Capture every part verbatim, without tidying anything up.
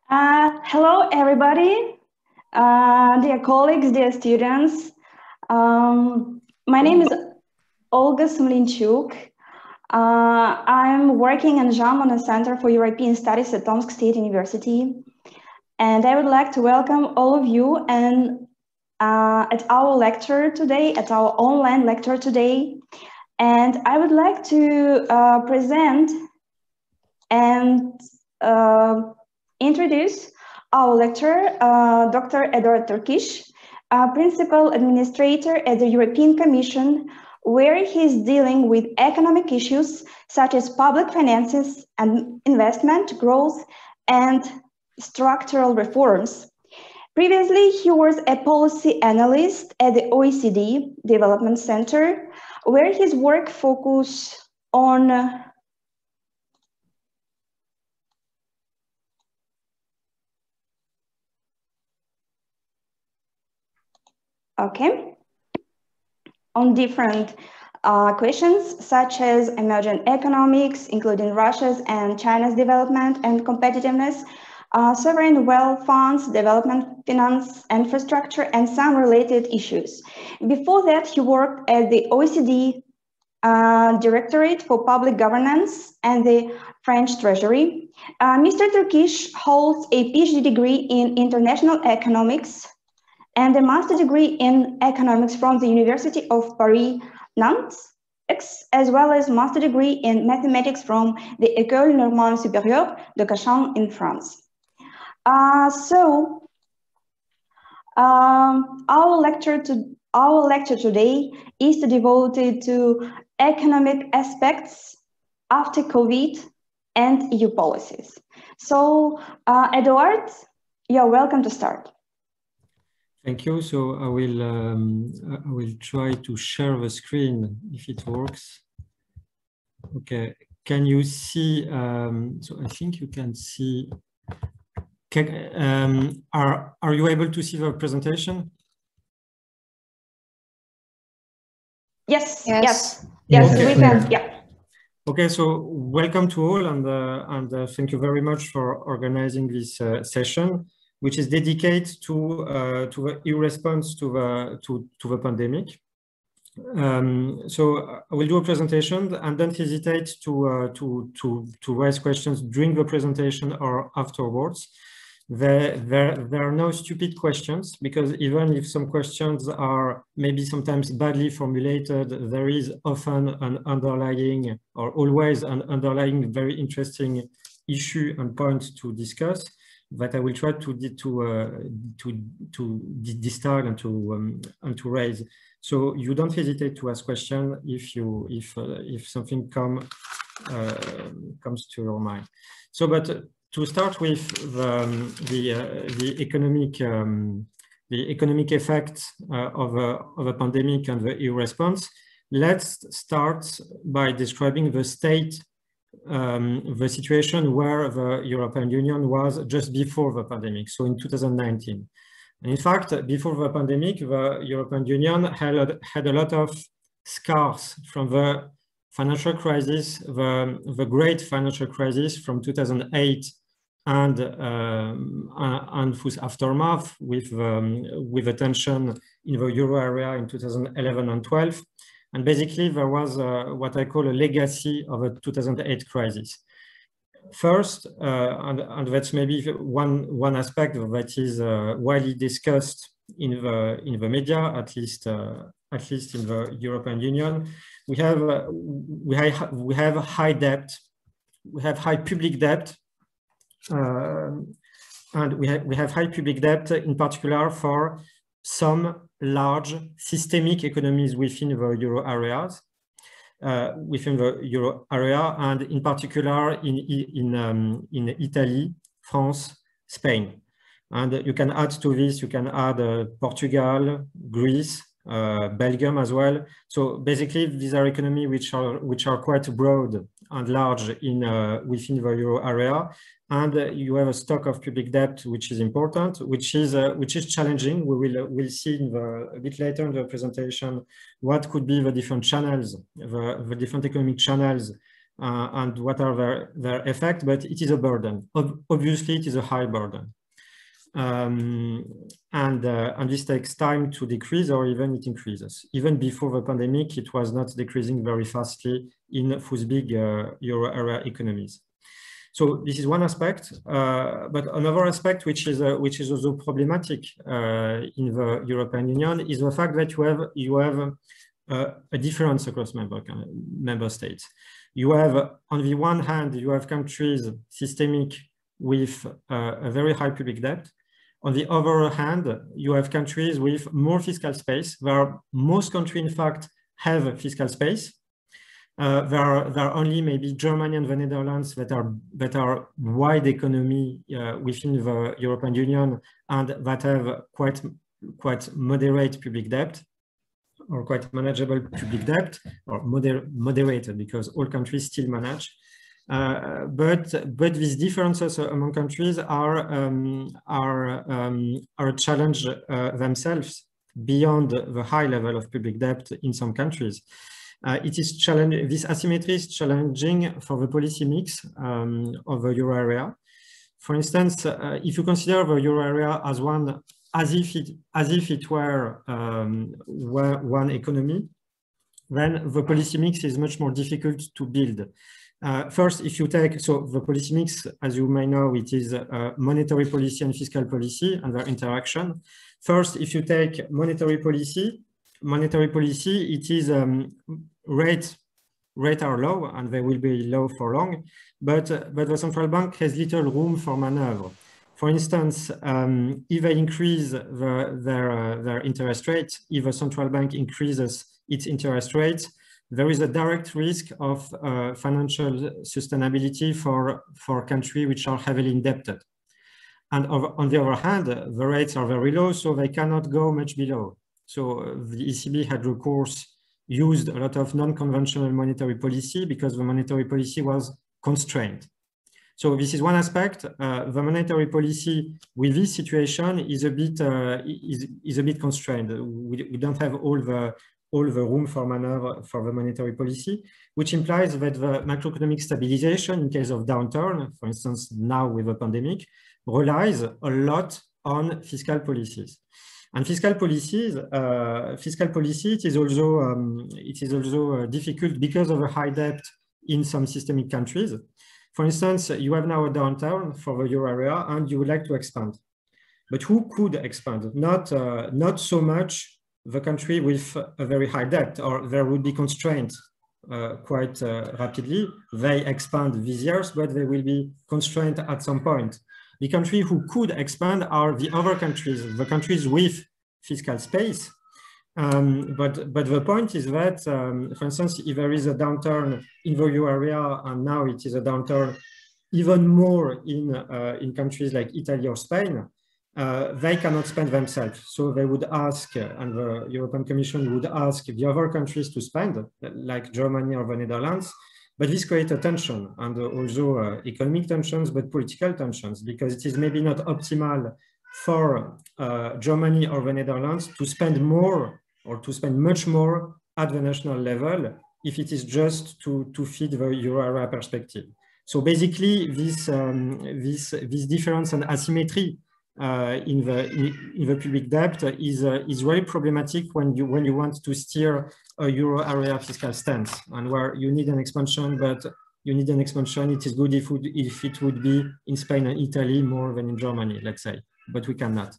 Uh, hello, everybody, uh, dear colleagues, dear students. Um, my name is Olga Sumlinchuk. Uh, I'm working in Jean Monnet Center for European Studies at Tomsk State University. And I would like to welcome all of you and uh, at our lecture today, at our online lecture today. And I would like to uh, present and uh, introduce our lecturer, uh, Doctor Eduard Turkish, uh, Principal Administrator at the European Commission, where he's dealing with economic issues such as public finances and investment, growth, and structural reforms. Previously, he was a policy analyst at the O E C D Development Center, where his work focused on uh, okay, on different uh, questions such as emerging economics, including Russia's and China's development and competitiveness, uh, sovereign wealth funds, development finance, infrastructure, and some related issues. Before that, he worked at the O E C D uh, Directorate for Public Governance and the French Treasury. Uh, Mister Turkish holds a PhD degree in international economics and a master's degree in economics from the University of Paris, Nantes, as well as master's degree in mathematics from the École Normale Supérieure de Cachan in France. Uh, so, um, our lecture to our lecture today is devoted to economic aspects after COVID and E U policies. So, uh, Eduard, you're welcome to start. Thank you. So I will um, I will try to share the screen if it works. Okay. Can you see? Um, so I think you can see. Can, um, are are you able to see the presentation? Yes. Yes. Yes. yes okay. We can. Yeah. Okay. So welcome to all, and uh, and uh, thank you very much for organizing this uh, session, which is dedicated to uh, to the E U response to the to to the pandemic. Um, so I will do a presentation, and don't hesitate to uh, to to to raise questions during the presentation or afterwards. There, there there are no stupid questions, because even if some questions are maybe sometimes badly formulated, there is often an underlying or always an underlying very interesting issue and point to discuss that I will try to to uh, to to distill and to um, and to raise. So you don't hesitate to ask questions if you if uh, if something come uh, comes to your mind. So, but to start with the um, the uh, the economic um, the economic effect uh, of a of a pandemic and the E U response, let's start by describing the state. Um, the situation where the European Union was just before the pandemic, so in two thousand nineteen. And in fact, before the pandemic, the European Union had, had a lot of scars from the financial crisis, the, the great financial crisis from two thousand eight and, um, and whose aftermath with, um, with the tension in the euro area in two thousand eleven and twelve. And basically, there was uh, what I call a legacy of a two thousand eight crisis. First, uh, and, and that's maybe one, one aspect that is uh, widely discussed in the, in the media, at least, uh, at least in the European Union. We have, uh, we, have, we have high debt, we have high public debt, uh, and we have, we have high public debt in particular for some large systemic economies within the euro areas, uh, within the euro area, and in particular in in um, in Italy, France, Spain, and you can add to this. You can add uh, Portugal, Greece, uh, Belgium as well. So basically, these are economies which are which are quite broad and large in uh, within the euro area. And uh, you have a stock of public debt, which is important, which is uh, which is challenging. We will uh, we'll see in the, a bit later in the presentation what could be the different channels, the, the different economic channels uh, and what are their, their effects, but it is a burden. Ob obviously, it is a high burden. Um, and, uh, and this takes time to decrease, or even it increases. Even before the pandemic, it was not decreasing very fastly in those big uh, euro area economies. So this is one aspect, uh, but another aspect which is uh, which is also problematic uh, in the European Union is the fact that you have you have uh, a difference across member member states. You have, on the one hand, you have countries systemic with uh, a very high public debt. On the other hand, you have countries with more fiscal space, where most countries, in fact, have fiscal space. Uh, there, are, there are only maybe Germany and the Netherlands that are, that are wide economy uh, within the European Union and that have quite, quite moderate public debt, or quite manageable public debt, or moder moderated, because all countries still manage. Uh, but but these differences among countries are um, are um, are a challenge uh, themselves beyond the high level of public debt in some countries. Uh, it is challenging. This asymmetry is challenging for the policy mix um, of the euro area. For instance, uh, if you consider the euro area as one as if it as if it were um, one economy, then the policy mix is much more difficult to build. Uh, first, if you take, so the policy mix, as you may know, it is uh, monetary policy and fiscal policy and their interaction. First, if you take monetary policy, monetary policy, it is um, rate, rate are low and they will be low for long, but, uh, but the central bank has little room for maneuver. For instance, um, if they increase the, their, uh, their interest rates, if the central bank increases its interest rates, there is a direct risk of uh, financial sustainability for, for countries which are heavily indebted. And on the other hand, the rates are very low, so they cannot go much below. So the E C B had recourse, used a lot of non-conventional monetary policy because the monetary policy was constrained. So this is one aspect. Uh, the monetary policy with this situation is a bit, uh, is, is a bit constrained. We, we don't have all the all the room for maneuver for the monetary policy, which implies that the macroeconomic stabilization in case of downturn, for instance, now with the pandemic, relies a lot on fiscal policies. And fiscal policies, uh, fiscal policy, it is also, um, it is also uh, difficult because of a high debt in some systemic countries. For instance, you have now a downturn for the euro area and you would like to expand. But who could expand? Not, uh, not so much the country with a very high debt, or there would be constraints uh, quite uh, rapidly. They expand these years, but they will be constrained at some point. The country who could expand are the other countries, the countries with fiscal space. Um, but, but the point is that, um, for instance, if there is a downturn in the euro area, and now it is a downturn even more in, uh, in countries like Italy or Spain, Uh, they cannot spend themselves. So they would ask, uh, and the European Commission would ask the other countries to spend, like Germany or the Netherlands, but this creates a tension, and uh, also uh, economic tensions, but political tensions, because it is maybe not optimal for uh, Germany or the Netherlands to spend more or to spend much more at the national level if it is just to, to feed the euro area perspective. So basically, this, um, this, this difference and asymmetry Uh, in the in, in the public debt is uh, is very problematic when you when you want to steer a euro area fiscal stance, and where you need an expansion, but you need an expansion. It is good if would, if it would be in Spain and Italy more than in Germany, let's say, but we cannot.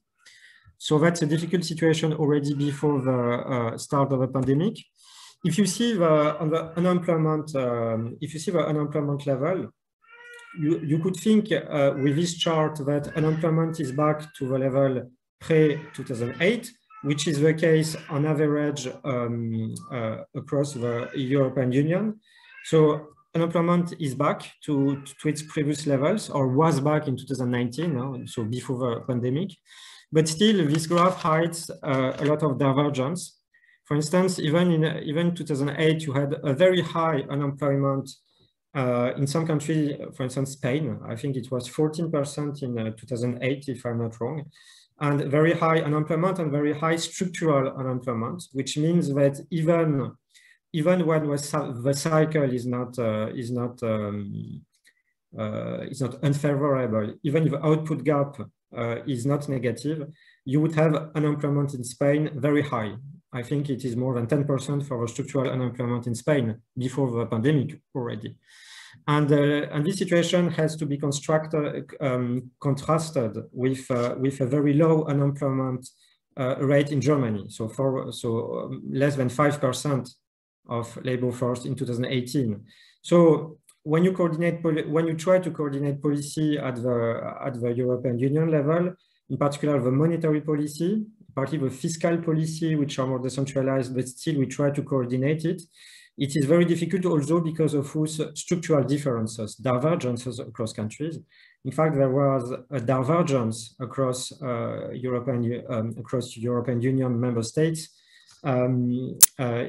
So that's a difficult situation already before the uh, start of the pandemic. If you see the on the unemployment, um, if you see the unemployment level. You, you could think uh, with this chart that unemployment is back to the level pre two thousand eight, which is the case on average um, uh, across the European Union. So unemployment is back to, to its previous levels, or was back in two thousand nineteen, no? So before the pandemic. But still, this graph hides uh, a lot of divergence. For instance, even in even two thousand eight, you had a very high unemployment Uh, in some countries, for instance, Spain, I think it was fourteen percent in uh, two thousand eight, if I'm not wrong, and very high unemployment and very high structural unemployment, which means that even even when the cycle is not uh, is not um, uh, is not unfavorable, even if the output gap uh, is not negative, you would have unemployment in Spain very high. I think it is more than ten percent for the structural unemployment in Spain before the pandemic already. And, uh, and this situation has to be constructed, um, contrasted with, uh, with a very low unemployment uh, rate in Germany. So, for, so um, less than five percent of labor force in two thousand eighteen. So when you coordinate, when you try to coordinate policy at the, at the European Union level, in particular the monetary policy, partly the fiscal policy, which are more decentralized, but still we try to coordinate it. It is very difficult also because of those structural differences, divergences across countries. In fact, there was a divergence across uh, European um, across European Union member states um, uh,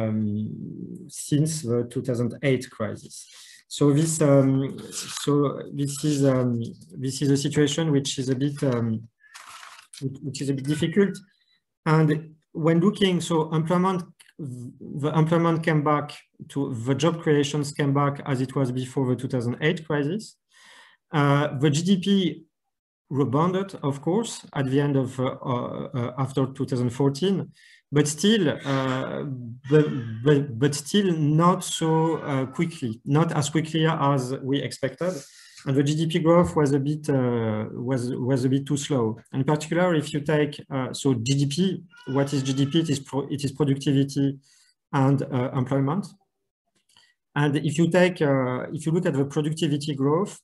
um, since the two thousand eight crisis. So this, um, so this is um, this is a situation which is a bit um, which is a bit difficult. And when looking, so employment, the employment came back to the job creations came back as it was before the two thousand eight crisis. Uh, the G D P rebounded, of course, at the end of uh, uh, after two thousand fourteen, but still, uh, but, but, but still not so uh, quickly, not as quickly as we expected. And the G D P growth was a bit uh, was was a bit too slow. In particular, if you take uh, so G D P, what is G D P? It is pro, it is productivity and uh, employment. And if you take uh, if you look at the productivity growth,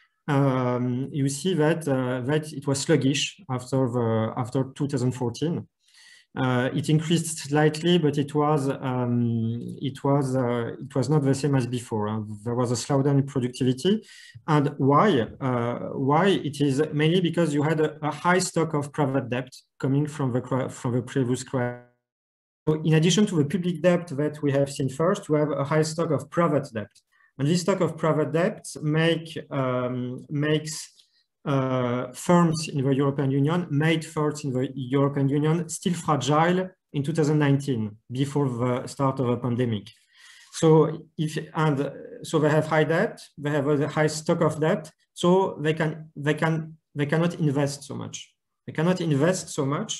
um, you see that uh, that it was sluggish after the after two thousand fourteen. Uh, it increased slightly, but it was um, it was uh, it was not the same as before. Uh, there was a slowdown in productivity, and why? Uh, why? It is mainly because you had a, a high stock of private debt coming from the from the previous crisis. So in addition to the public debt that we have seen first, we have a high stock of private debt, and this stock of private debt make um, makes Uh, firms in the European Union, made firms in the European Union, still fragile in two thousand nineteen, before the start of the pandemic. So if and so they have high debt, they have a high stock of debt, so they can they can they cannot invest so much. They cannot invest so much,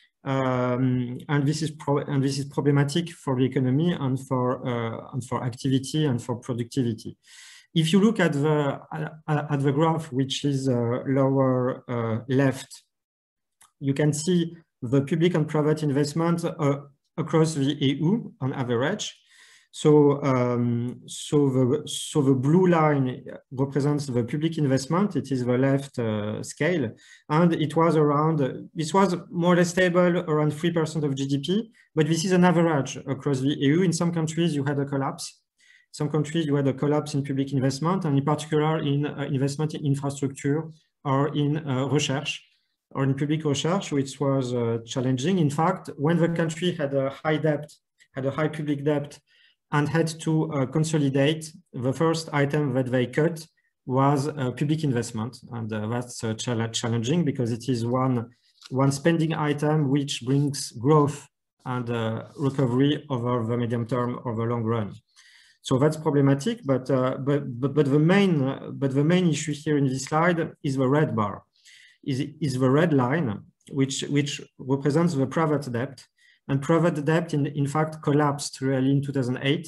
um, and this is pro and this is problematic for the economy and for uh, and for activity and for productivity. If you look at the at the graph, which is uh, lower uh, left, you can see the public and private investment uh, across the E U on average. So, um, so the so the blue line represents the public investment. It is the left uh, scale, and it was around. This was more or less stable, around three percent of G D P. But this is an average across the E U. In some countries, you had a collapse. Some countries, you had a collapse in public investment, and in particular in uh, investment in infrastructure or in uh, research or in public research, which was uh, challenging. In fact, when the country had a high debt, had a high public debt, and had to uh, consolidate, the first item that they cut was uh, public investment. And uh, that's uh, challenging because it is one, one spending item which brings growth and uh, recovery over the medium term or the long run. So that's problematic, but, uh, but, but, but, the main, uh, but the main issue here in this slide is the red bar, is, is the red line, which, which represents the private debt. And private debt, in, in fact, collapsed really in two thousand eight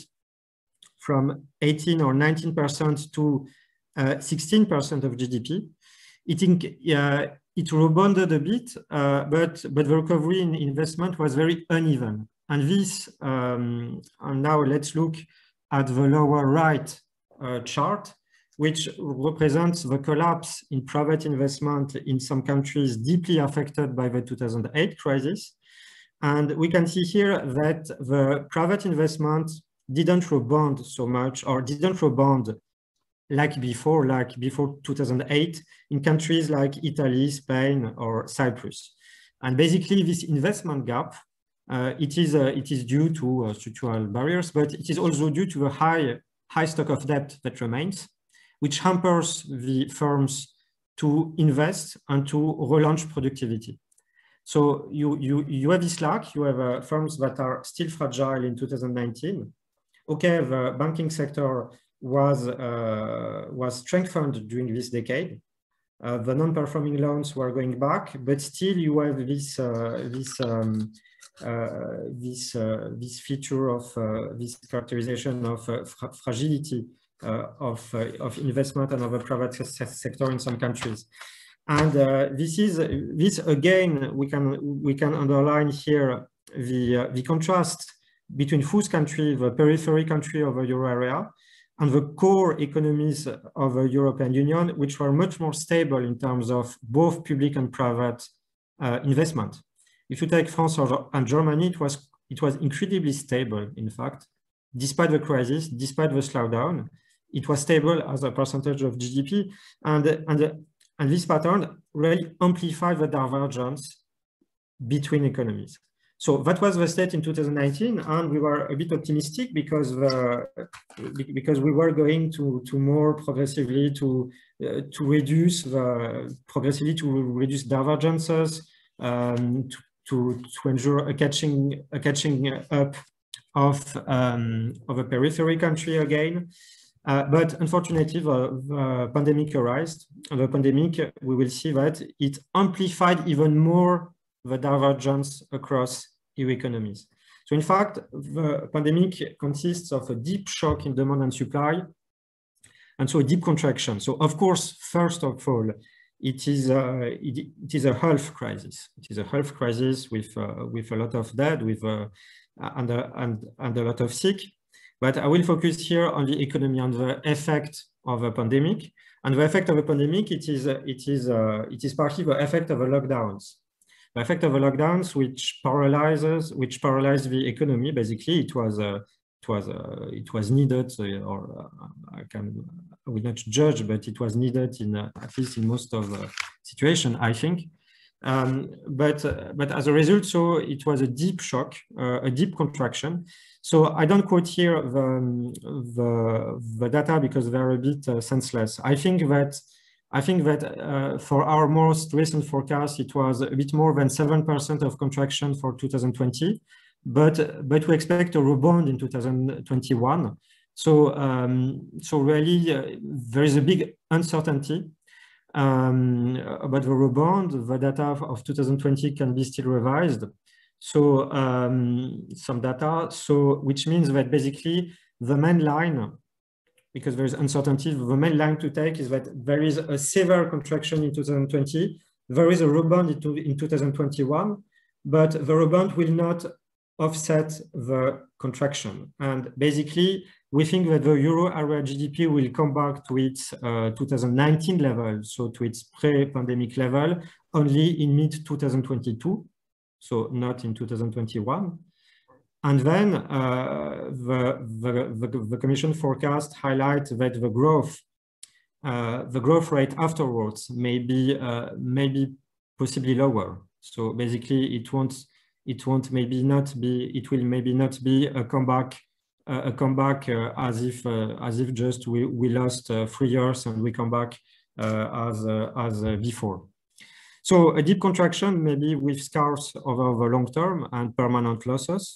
from eighteen or nineteen percent to sixteen percent uh, of G D P. It, uh, it rebounded a bit, uh, but, but the recovery in investment was very uneven. And this, um, and now let's look at the lower right uh, chart, which represents the collapse in private investment in some countries deeply affected by the two thousand eight crisis. And we can see here that the private investment didn't rebound so much, or didn't rebound like before, like before two thousand eight in countries like Italy, Spain, or Cyprus. And basically this investment gap, uh, it, is, uh, it is due to uh, structural barriers, but it is also due to a high, high stock of debt that remains, which hampers the firms to invest and to relaunch productivity. So you, you, you have this lack, you have uh, firms that are still fragile in two thousand nineteen, okay, the banking sector was, uh, was strengthened during this decade. Uh, the non-performing loans were going back, but still you have this, uh, this, um, uh, this, uh, this feature of uh, this characterization of uh, fra fragility uh, of, uh, of investment and of the private sector in some countries. And uh, this is, this again, we can, we can underline here the, uh, the contrast between F O O S country, the periphery country of the euro area, and the core economies of the European Union, which were much more stable in terms of both public and private uh, investment. If you take France or, and Germany, it was, it was incredibly stable, in fact. Despite the crisis, despite the slowdown, it was stable as a percentage of G D P. And, and, and this pattern really amplified the divergence between economies. So that was the state in two thousand nineteen, and we were a bit optimistic because the, because we were going to to more progressively to uh, to reduce the progressively to reduce divergences, um, to, to to ensure a catching a catching up of um, of a periphery country again. Uh, but unfortunately, the, the pandemic arose. And the pandemic, we will see that it amplified even more the divergence across E U economies. So in fact, the pandemic consists of a deep shock in demand and supply, and so a deep contraction. So of course, first of all, it is a, it, it is a health crisis. It is a health crisis with, uh, with a lot of dead, with, uh, and, a, and, and a lot of sick. But I will focus here on the economy, on the effect of a pandemic. And the effect of a pandemic, it is, it is, uh, it is partly the effect of the lockdowns. The effect of the lockdowns, which paralyzes, which paralyzed the economy. Basically, it was, uh, it was, uh, it was needed, uh, or uh, I can, I will not judge, but it was needed in uh, at least in most of the situation, I think. Um, but, uh, but as a result, so it was a deep shock, uh, a deep contraction. So I don't quote here the, the, the data because they're a bit uh, senseless. I think that I think that uh, for our most recent forecast, it was a bit more than seven percent of contraction for two thousand twenty, but, but we expect a rebound in two thousand twenty-one. So, um, so really, uh, there is a big uncertainty um, about the rebound. The data of two thousand twenty can be still revised. So um, some data, so which means that basically the main line, because there is uncertainty, the main line to take is that there is a severe contraction in two thousand twenty, there is a rebound into, in two thousand twenty-one, but the rebound will not offset the contraction. And basically, we think that the euro area G D P will come back to its uh, two thousand nineteen level, so to its pre-pandemic level, only in mid two thousand twenty-two, so not in two thousand twenty-one. And then uh, the, the, the, the Commission forecast highlights that the growth, uh, the growth rate afterwards may be, uh, maybe possibly lower. So basically, it won't, it won't maybe not be, it will maybe not be a comeback, uh, a comeback uh, as if, uh, as if just we, we lost uh, three years and we come back uh, as, uh, as uh, before. So a deep contraction, maybe with scars over the long term and permanent losses.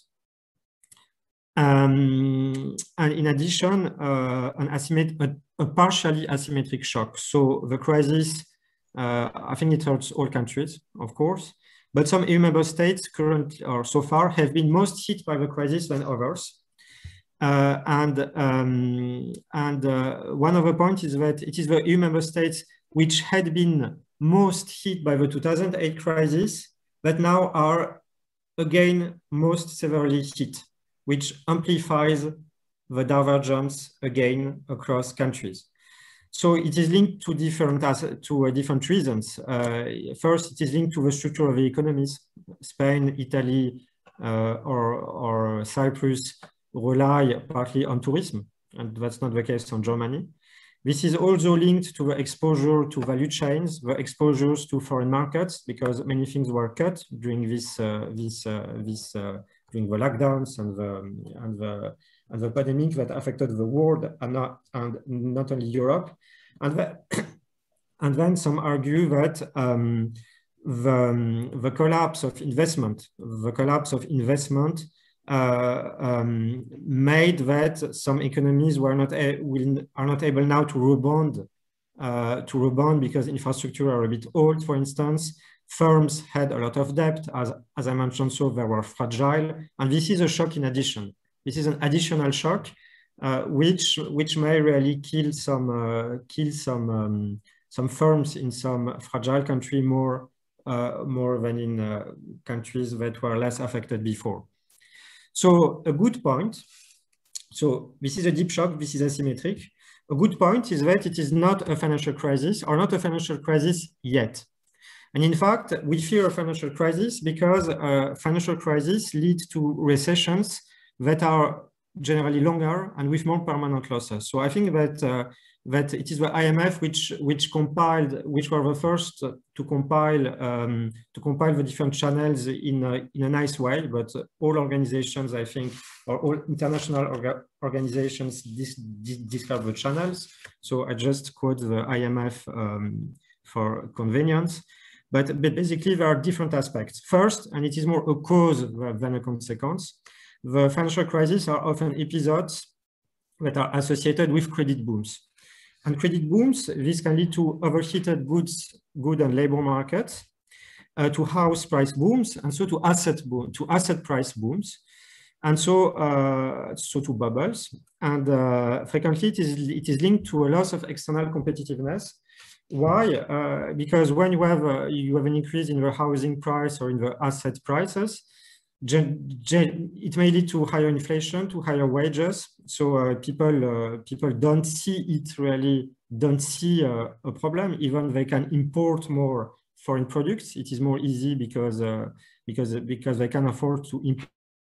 Um, and in addition, uh, an asymmet a, a partially asymmetric shock. So the crisis, uh, I think it hurts all countries, of course, but some E U member states currently or so far have been most hit by the crisis than others. Uh, and um, and uh, one of the points is that it is the E U member states which had been most hit by the two thousand eight crisis that now are again most severely hit, which amplifies the divergence again across countries. So it is linked to different to uh, different reasons. Uh, first, it is linked to the structure of the economies. Spain, Italy, uh, or, or Cyprus rely partly on tourism, and that's not the case on Germany. This is also linked to the exposure to value chains, the exposures to foreign markets, because many things were cut during this uh, this uh, this. Uh, during the lockdowns and the, and the, and the pandemic that affected the world and not, and not only Europe. And, the, and then some argue that um, the, the collapse of investment, the collapse of investment uh, um, made that some economies were not will, are not able now to rebound, uh, to rebound because infrastructure are a bit old, for instance. Firms had a lot of debt, as, as I mentioned, so they were fragile. And this is a shock in addition. This is an additional shock, uh, which, which may really kill some, uh, kill some, um, some firms in some fragile country more, uh, more than in uh, countries that were less affected before. So a good point, so this is a deep shock, this is asymmetric. A good point is that it is not a financial crisis or not a financial crisis yet. And in fact, we fear a financial crisis because uh, financial crises lead to recessions that are generally longer and with more permanent losses. So I think that uh, that it is the I M F which which compiled, which were the first to compile um, to compile the different channels in a, in a nice way. But all organizations, I think, or all international orga organizations dis dis describe the channels. So I just quote the I M F um, for convenience. But, but basically, there are different aspects. First, and it is more a cause than a consequence, the financial crises are often episodes that are associated with credit booms. And credit booms, this can lead to overheated goods, good and labor markets, uh, to house price booms, and so to asset boom, to asset price booms, and so uh, so to bubbles. And uh, frequently, it is it is linked to a loss of external competitiveness. Why? Uh, because when you have uh, you have an increase in the housing price or in the asset prices, gen gen it may lead to higher inflation, to higher wages. So uh, people uh, people don't see it really, don't see uh, a problem. Even they can import more foreign products. It is more easy because uh, because because they can afford to import.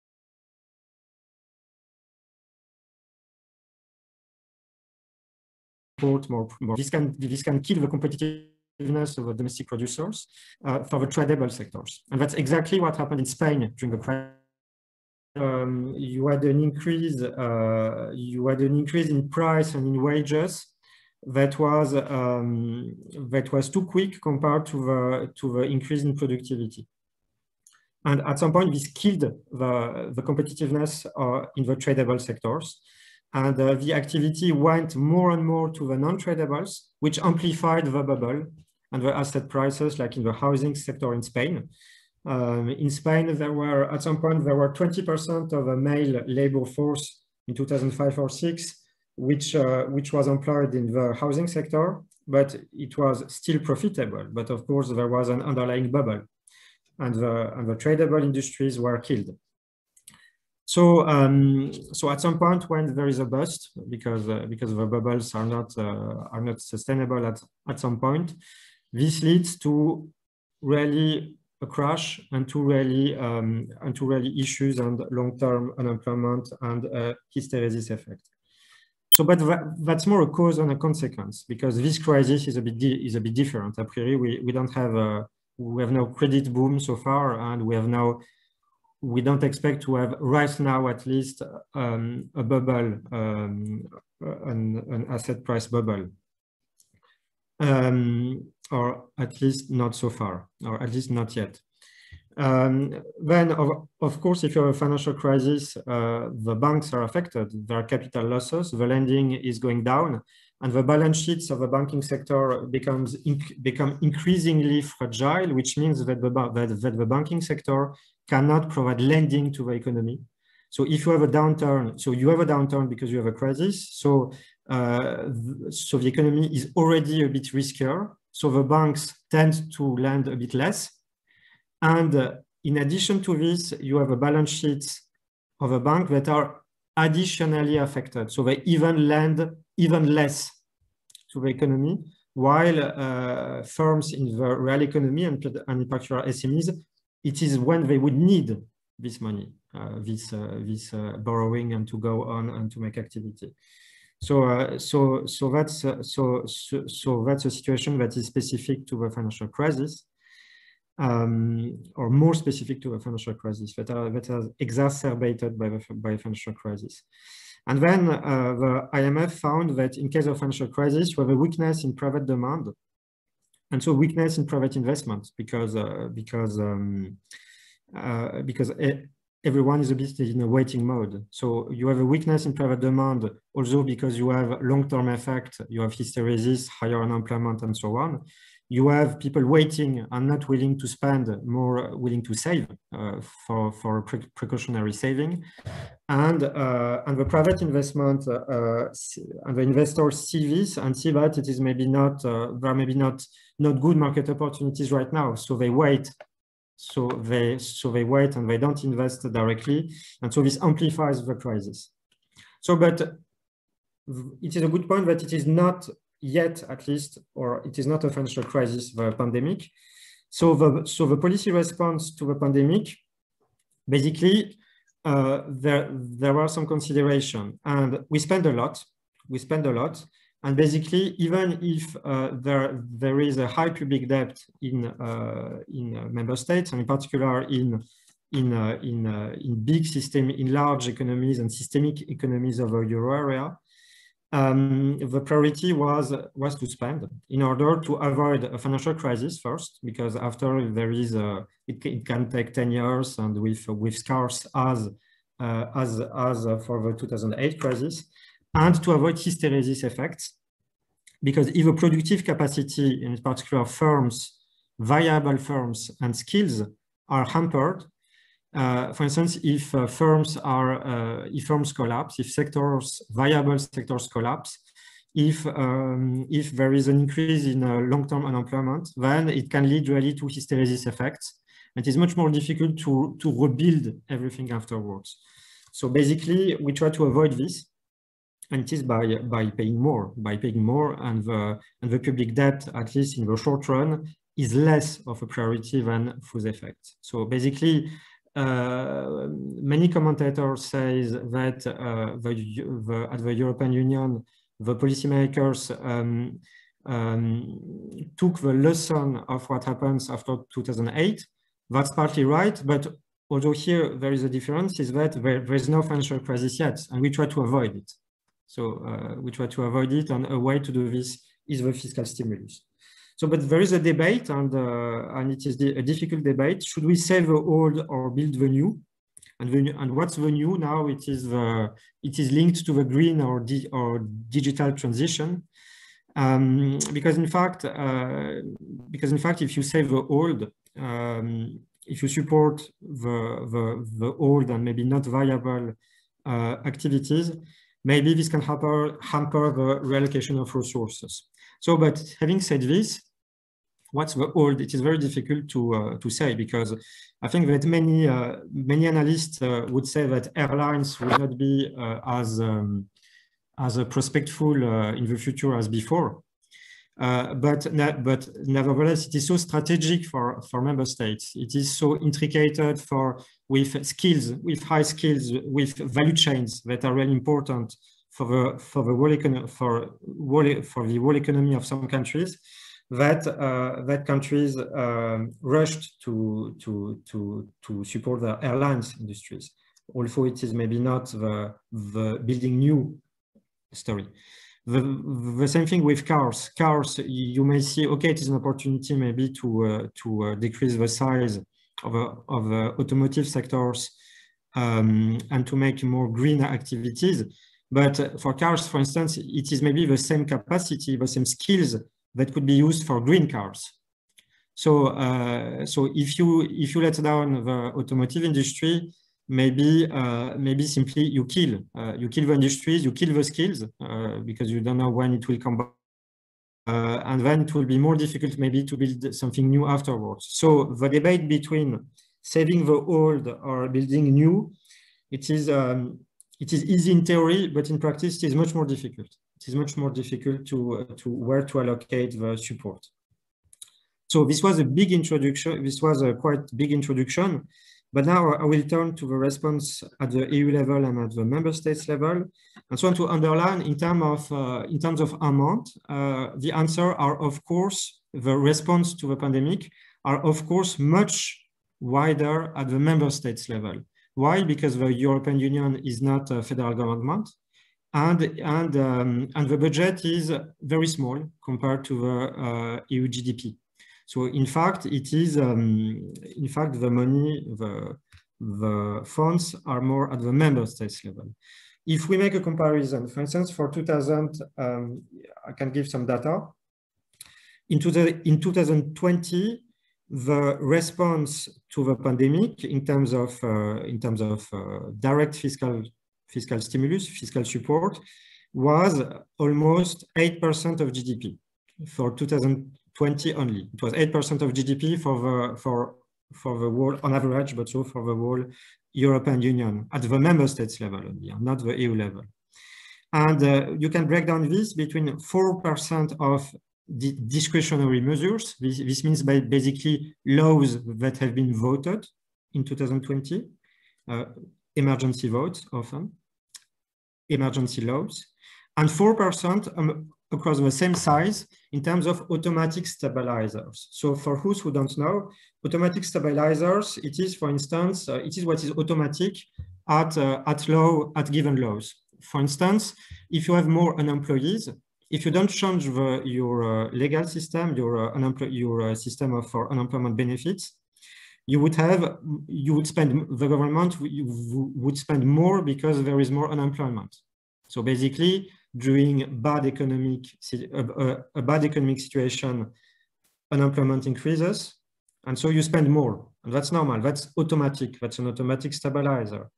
More, more. This can this can kill the competitiveness of the domestic producers uh, for the tradable sectors, and that's exactly what happened in Spain during the crisis. Um, you had an increase, uh, you had an increase in price and in wages that was um, that was too quick compared to the to the increase in productivity, and at some point this killed the the competitiveness uh, in the tradable sectors. And uh, the activity went more and more to the non-tradables, which amplified the bubble and the asset prices, like in the housing sector in Spain. Um, in Spain, there were, at some point, there were twenty percent of the male labor force in two thousand five or six, which, uh, which was employed in the housing sector, but it was still profitable. But of course, there was an underlying bubble, and the, and the tradable industries were killed. So, um, so at some point when there is a bust, because uh, because the bubbles are not uh, are not sustainable at at some point, this leads to really a crash and to really um, and to really issues and long-term unemployment and uh, hysteresis effect. So, but that, that's more a cause than a consequence, because this crisis is a bit is a bit different. A priori, we we don't have a we have no credit boom so far, and we have now. We don't expect to have right now, at least, um, a bubble, um, an, an asset price bubble, um, or at least not so far, or at least not yet. Um, then, of, of course, if you have a financial crisis, uh, the banks are affected. There are capital losses, the lending is going down, and the balance sheets of the banking sector becomes inc become increasingly fragile, which means that the, that, that the banking sector cannot provide lending to the economy. So if you have a downturn, so you have a downturn because you have a crisis, so, uh, so the economy is already a bit riskier, so the banks tend to lend a bit less. And uh, in addition to this, you have a balance sheets of a bank that are additionally affected. So they even lend even less to the economy, while uh, firms in the real economy, and, and in particular S M Es, it is when they would need this money, uh, this uh, this uh, borrowing, and to go on and to make activity. So uh, so so that's uh, so, so so that's a situation that is specific to the financial crisis, um, or more specific to the financial crisis, that are that are exacerbated by the by financial crisis. And then uh, the I M F found that in case of financial crisis, you have a weakness in private demand. And so weakness in private investment, because uh, because um, uh, because everyone is a bit in a waiting mode. So you have a weakness in private demand, also because you have long-term effect, you have hysteresis, higher unemployment, and so on. You have people waiting and not willing to spend, more willing to save uh, for, for pre precautionary saving. And, uh, and the private investment uh, and the investors see this and see that it is maybe not, uh, there are maybe not, not good market opportunities right now. So they wait. So they, so they wait and they don't invest directly. And so this amplifies the crisis. So, but it is a good point that it is not yet, at least, or it is not a financial crisis, the pandemic. So the, so the policy response to the pandemic, basically, uh, there, there are some consideration, and we spend a lot, we spend a lot, and basically, even if uh, there, there is a high public debt in, uh, in uh, member states, and in particular in, in, uh, in, uh, in big system, in large economies and systemic economies of the euro area, Um, the priority was, was to spend in order to avoid a financial crisis first, because after there is a, it, it can take ten years and with, with scars as, uh, as, as for the two thousand eight crisis, and to avoid hysteresis effects. Because if a productive capacity, in particular firms, viable firms and skills are hampered, Uh, for instance, if uh, firms are, uh, if firms collapse, if sectors, viable sectors collapse, if um, if there is an increase in uh, long-term unemployment, then it can lead really to hysteresis effects. It is much more difficult to to rebuild everything afterwards. So basically, we try to avoid this, and it is by by paying more, by paying more, and the and the public debt, at least in the short run, is less of a priority than those effects. So basically. Uh, many commentators say that uh, the, the, at the European Union, the policymakers um, um, took the lesson of what happens after two thousand eight. That's partly right, but although here there is a difference, is that there, there is no financial crisis yet, and we try to avoid it. So uh, we try to avoid it, and a way to do this is the fiscal stimulus. So, but there is a debate, and, uh, and it is a difficult debate. Should we save the old or build the new? And, the, and what's the new now? It is, the, it is linked to the green or, di or digital transition. Um, because in fact, uh, because in fact, if you save the old, um, if you support the, the, the old and maybe not viable uh, activities, maybe this can hamper, hamper the reallocation of resources. So, but having said this, what's the old? It is very difficult to uh, to say, because I think that many uh, many analysts uh, would say that airlines will not be uh, as um, as uh, prospectful uh, in the future as before. Uh, but but nevertheless, it is so strategic for for member states. It is so intricate for with skills, with high skills, with value chains that are really important for the for the whole economy for whole, for the whole economy of some countries, that uh, that countries um, rushed to to to to support their airlines industries. Although it is maybe not the the building new story. The, the same thing with cars. Cars, you may see, okay, it is an opportunity maybe to uh, to uh, decrease the size of uh, of uh, automotive sectors um, and to make more green activities. But for cars, for instance, it is maybe the same capacity, the same skills that could be used for green cars. So, uh, so if you if you let down the automotive industry, maybe uh, maybe simply you kill uh, you kill the industries, you kill the skills uh, because you don't know when it will come back, uh, and then it will be more difficult maybe to build something new afterwards. So the debate between saving the old or building new, it is. Um, It is easy in theory, but in practice, it is much more difficult. It is much more difficult to, uh, to where to allocate the support. So this was a big introduction. This was a quite big introduction. But now I will turn to the response at the E U level and at the member states level. And so I want to underline in terms of, uh, in terms of amount, uh, the answer are, of course, the response to the pandemic are, of course, much wider at the member states level. Why? Because the European Union is not a federal government, and and um, and the budget is very small compared to the uh, E U G D P. So in fact, it is um, in fact the money the the funds are more at the member states level. If we make a comparison, for instance, for two thousand, um, I can give some data. In, the, in two thousand twenty, the response to the pandemic in terms of, uh, in terms of uh, direct fiscal, fiscal stimulus, fiscal support, was almost eight percent of G D P for two thousand twenty only. It was eight percent of G D P for the, for, for the whole, on average, but so for the whole European Union at the member states level only, not the E U level. And uh, you can break down this between four percent of the discretionary measures. This, this means by basically laws that have been voted in two thousand twenty, uh, emergency votes often, emergency laws, and four percent um, across the same size in terms of automatic stabilizers. So for those who don't know, automatic stabilizers, it is, for instance, uh, it is what is automatic at, uh, at, law, at given laws. For instance, if you have more unemployees, if you don't change the, your uh, legal system, your, uh, your uh, system of for unemployment benefits, you would have, you would spend, the government would spend more because there is more unemployment. So basically, during bad economic, a, a bad economic situation, unemployment increases, and so you spend more. And that's normal, that's automatic, that's an automatic stabilizer.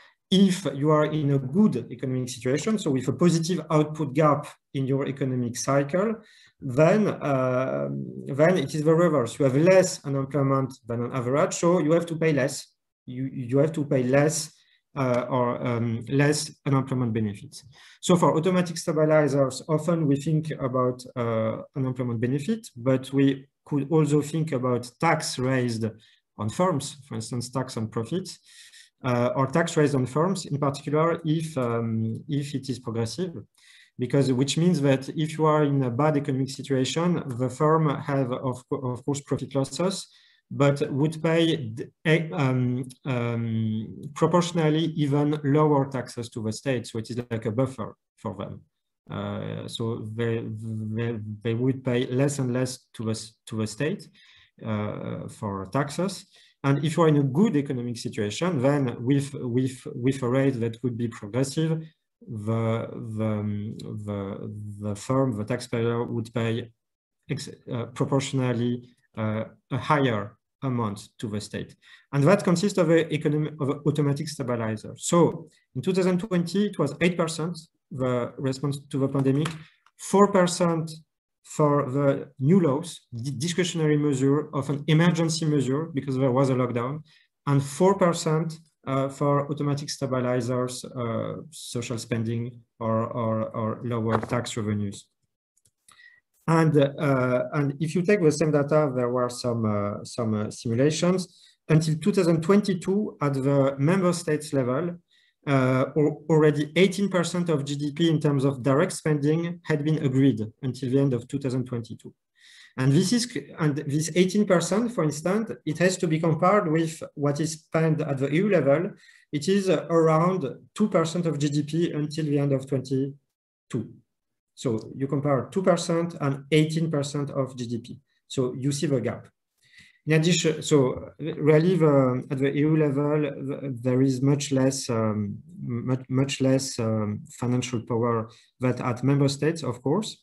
If you are in a good economic situation, so with a positive output gap in your economic cycle, then, uh, then it is the reverse. You have less unemployment than on average, so you have to pay less. You, you have to pay less uh, or um, less unemployment benefits. So for automatic stabilizers, often we think about uh, unemployment benefit, but we could also think about tax raised on firms, for instance, tax on profits. Uh, or tax raised on firms, in particular, if, um, if it is progressive, because which means that if you are in a bad economic situation, the firm have, of, of course, profit losses, but would pay um, um, proportionally even lower taxes to the state. So it is like a buffer for them. Uh, so they, they, they would pay less and less to the, to the state uh, for taxes. And if you are in a good economic situation, then with, with, with a rate that would be progressive, the, the, the, the firm, the taxpayer would pay ex, uh, proportionally uh, a higher amount to the state. And that consists of an economic, of an automatic stabilizer. So in two thousand twenty, it was eight percent, the response to the pandemic, four percent for the new laws, the discretionary measure of an emergency measure because there was a lockdown, and four percent uh, for automatic stabilizers, uh, social spending, or, or, or lower tax revenues. And, uh, and if you take the same data, there were some, uh, some uh, simulations. Until two thousand twenty-two, at the member states level, Uh, already eighteen percent of G D P in terms of direct spending had been agreed until the end of two thousand twenty-two. And this is, and this eighteen percent, for instance, it has to be compared with what is spent at the E U level. It is uh, around two percent of G D P until the end of twenty-two. So you compare two percent and eighteen percent of G D P. So you see the gap. In addition, so really the, at the E U level, there is much less, um, much, much less um, financial power than at member states, of course.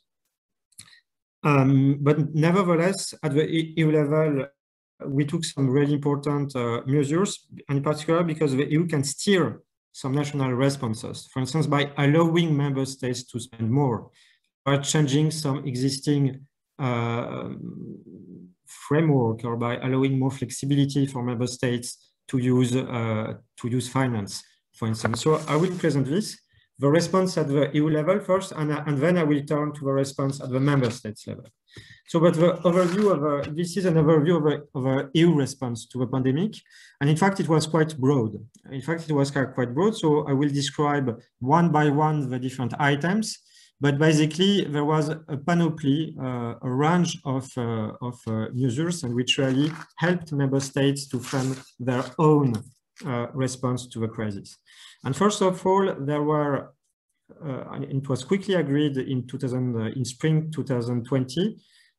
Um, but nevertheless, at the E U level, we took some really important uh, measures, and in particular because the E U can steer some national responses. For instance, by allowing member states to spend more, by changing some existing uh, framework, or by allowing more flexibility for member states to use uh, to use finance, for instance. So I will present this, the response at the E U level first, and, and then I will turn to the response at the member states level. So, but the overview of a, this is an overview of a, of a E U response to the pandemic, and in fact it was quite broad. In fact, it was quite broad. So I will describe one by one the different items. But basically, there was a panoply, uh, a range of, uh, of uh, measures, and which really helped member states to fund their own uh, response to the crisis. And first of all, there were, uh, it was quickly agreed in, two thousand, uh, in spring two thousand twenty,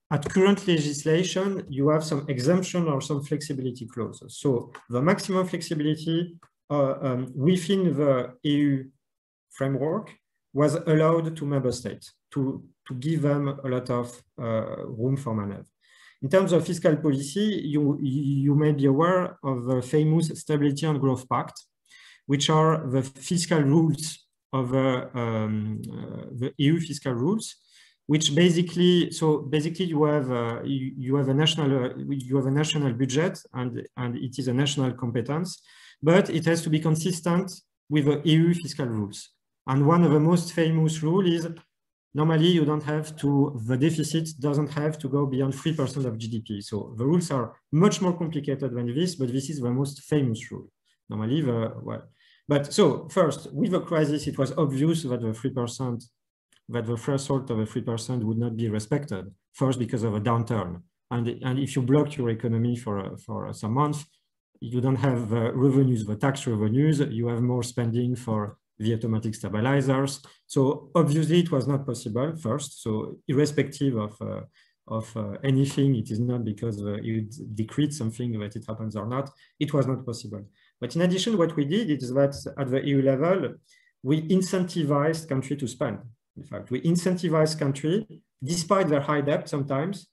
at current legislation, you have some exemption or some flexibility clauses. So the maximum flexibility uh, um, within the E U framework was allowed to member states to, to give them a lot of uh, room for maneuver. In terms of fiscal policy, you, you may be aware of the famous Stability and Growth Pact, which are the fiscal rules of uh, um, uh, the E U fiscal rules, which basically, so basically you have uh, you, you have a national uh, you have a national budget, and and it is a national competence, but it has to be consistent with the E U fiscal rules. And one of the most famous rules is normally you don't have to, the deficit doesn't have to go beyond three percent of G D P. So the rules are much more complicated than this, but this is the most famous rule. Normally, the, well, but so first, with the crisis, it was obvious that the three percent, that the threshold of the three percent would not be respected. First, because of a downturn. And, and if you block your economy for, for some months, you don't have uh, revenues, the tax revenues, you have more spending for the automatic stabilizers. So obviously it was not possible first. So irrespective of, uh, of uh, anything, it is not because uh, you decreed something that it happens or not, it was not possible. But in addition, what we did is that at the E U level, we incentivized country to spend. In fact, we incentivized country, despite their high debt sometimes,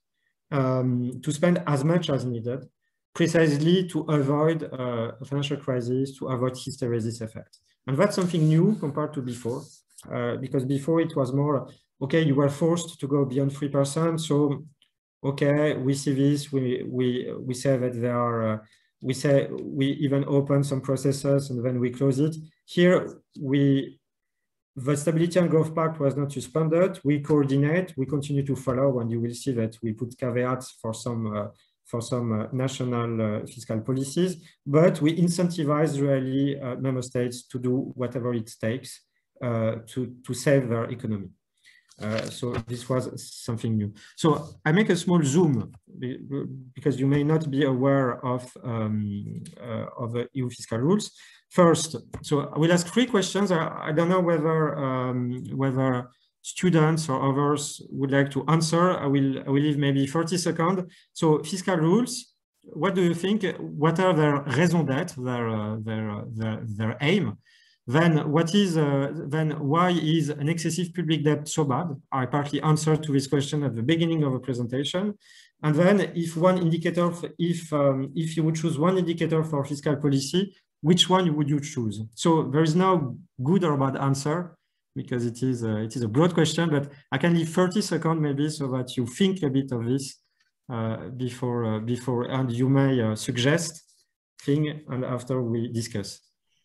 um, to spend as much as needed, precisely to avoid uh, a financial crisis, to avoid hysteresis effect. And that's something new compared to before, uh, because before it was more, okay, you were forced to go beyond three percent. So, okay, we see this, we, we, we say that there are, uh, we say we even open some processes and then we close it. Here, we, the Stability and Growth Pact was not suspended. We coordinate, we continue to follow, and you will see that we put caveats for some uh, for some uh, national uh, fiscal policies, but we incentivize really uh, member states to do whatever it takes uh, to, to save their economy. Uh, so this was something new. So I make a small zoom because you may not be aware of, um, uh, of the E U fiscal rules. First, so I will ask three questions. I, I don't know whether, um, whether students or others would like to answer. I will, I will leave maybe thirty seconds. So fiscal rules, what do you think? What are their raison d'être, their, uh, their, their, their aim? Then what is, uh, then why is an excessive public debt so bad? I partly answered to this question at the beginning of the presentation. And then if one indicator, if, um, if you would choose one indicator for fiscal policy, which one would you choose? So there is no good or bad answer, because it is, a, it is a broad question, but I can leave thirty seconds maybe so that you think a bit of this uh, before, uh, before, and you may uh, suggest thing, and after we discuss.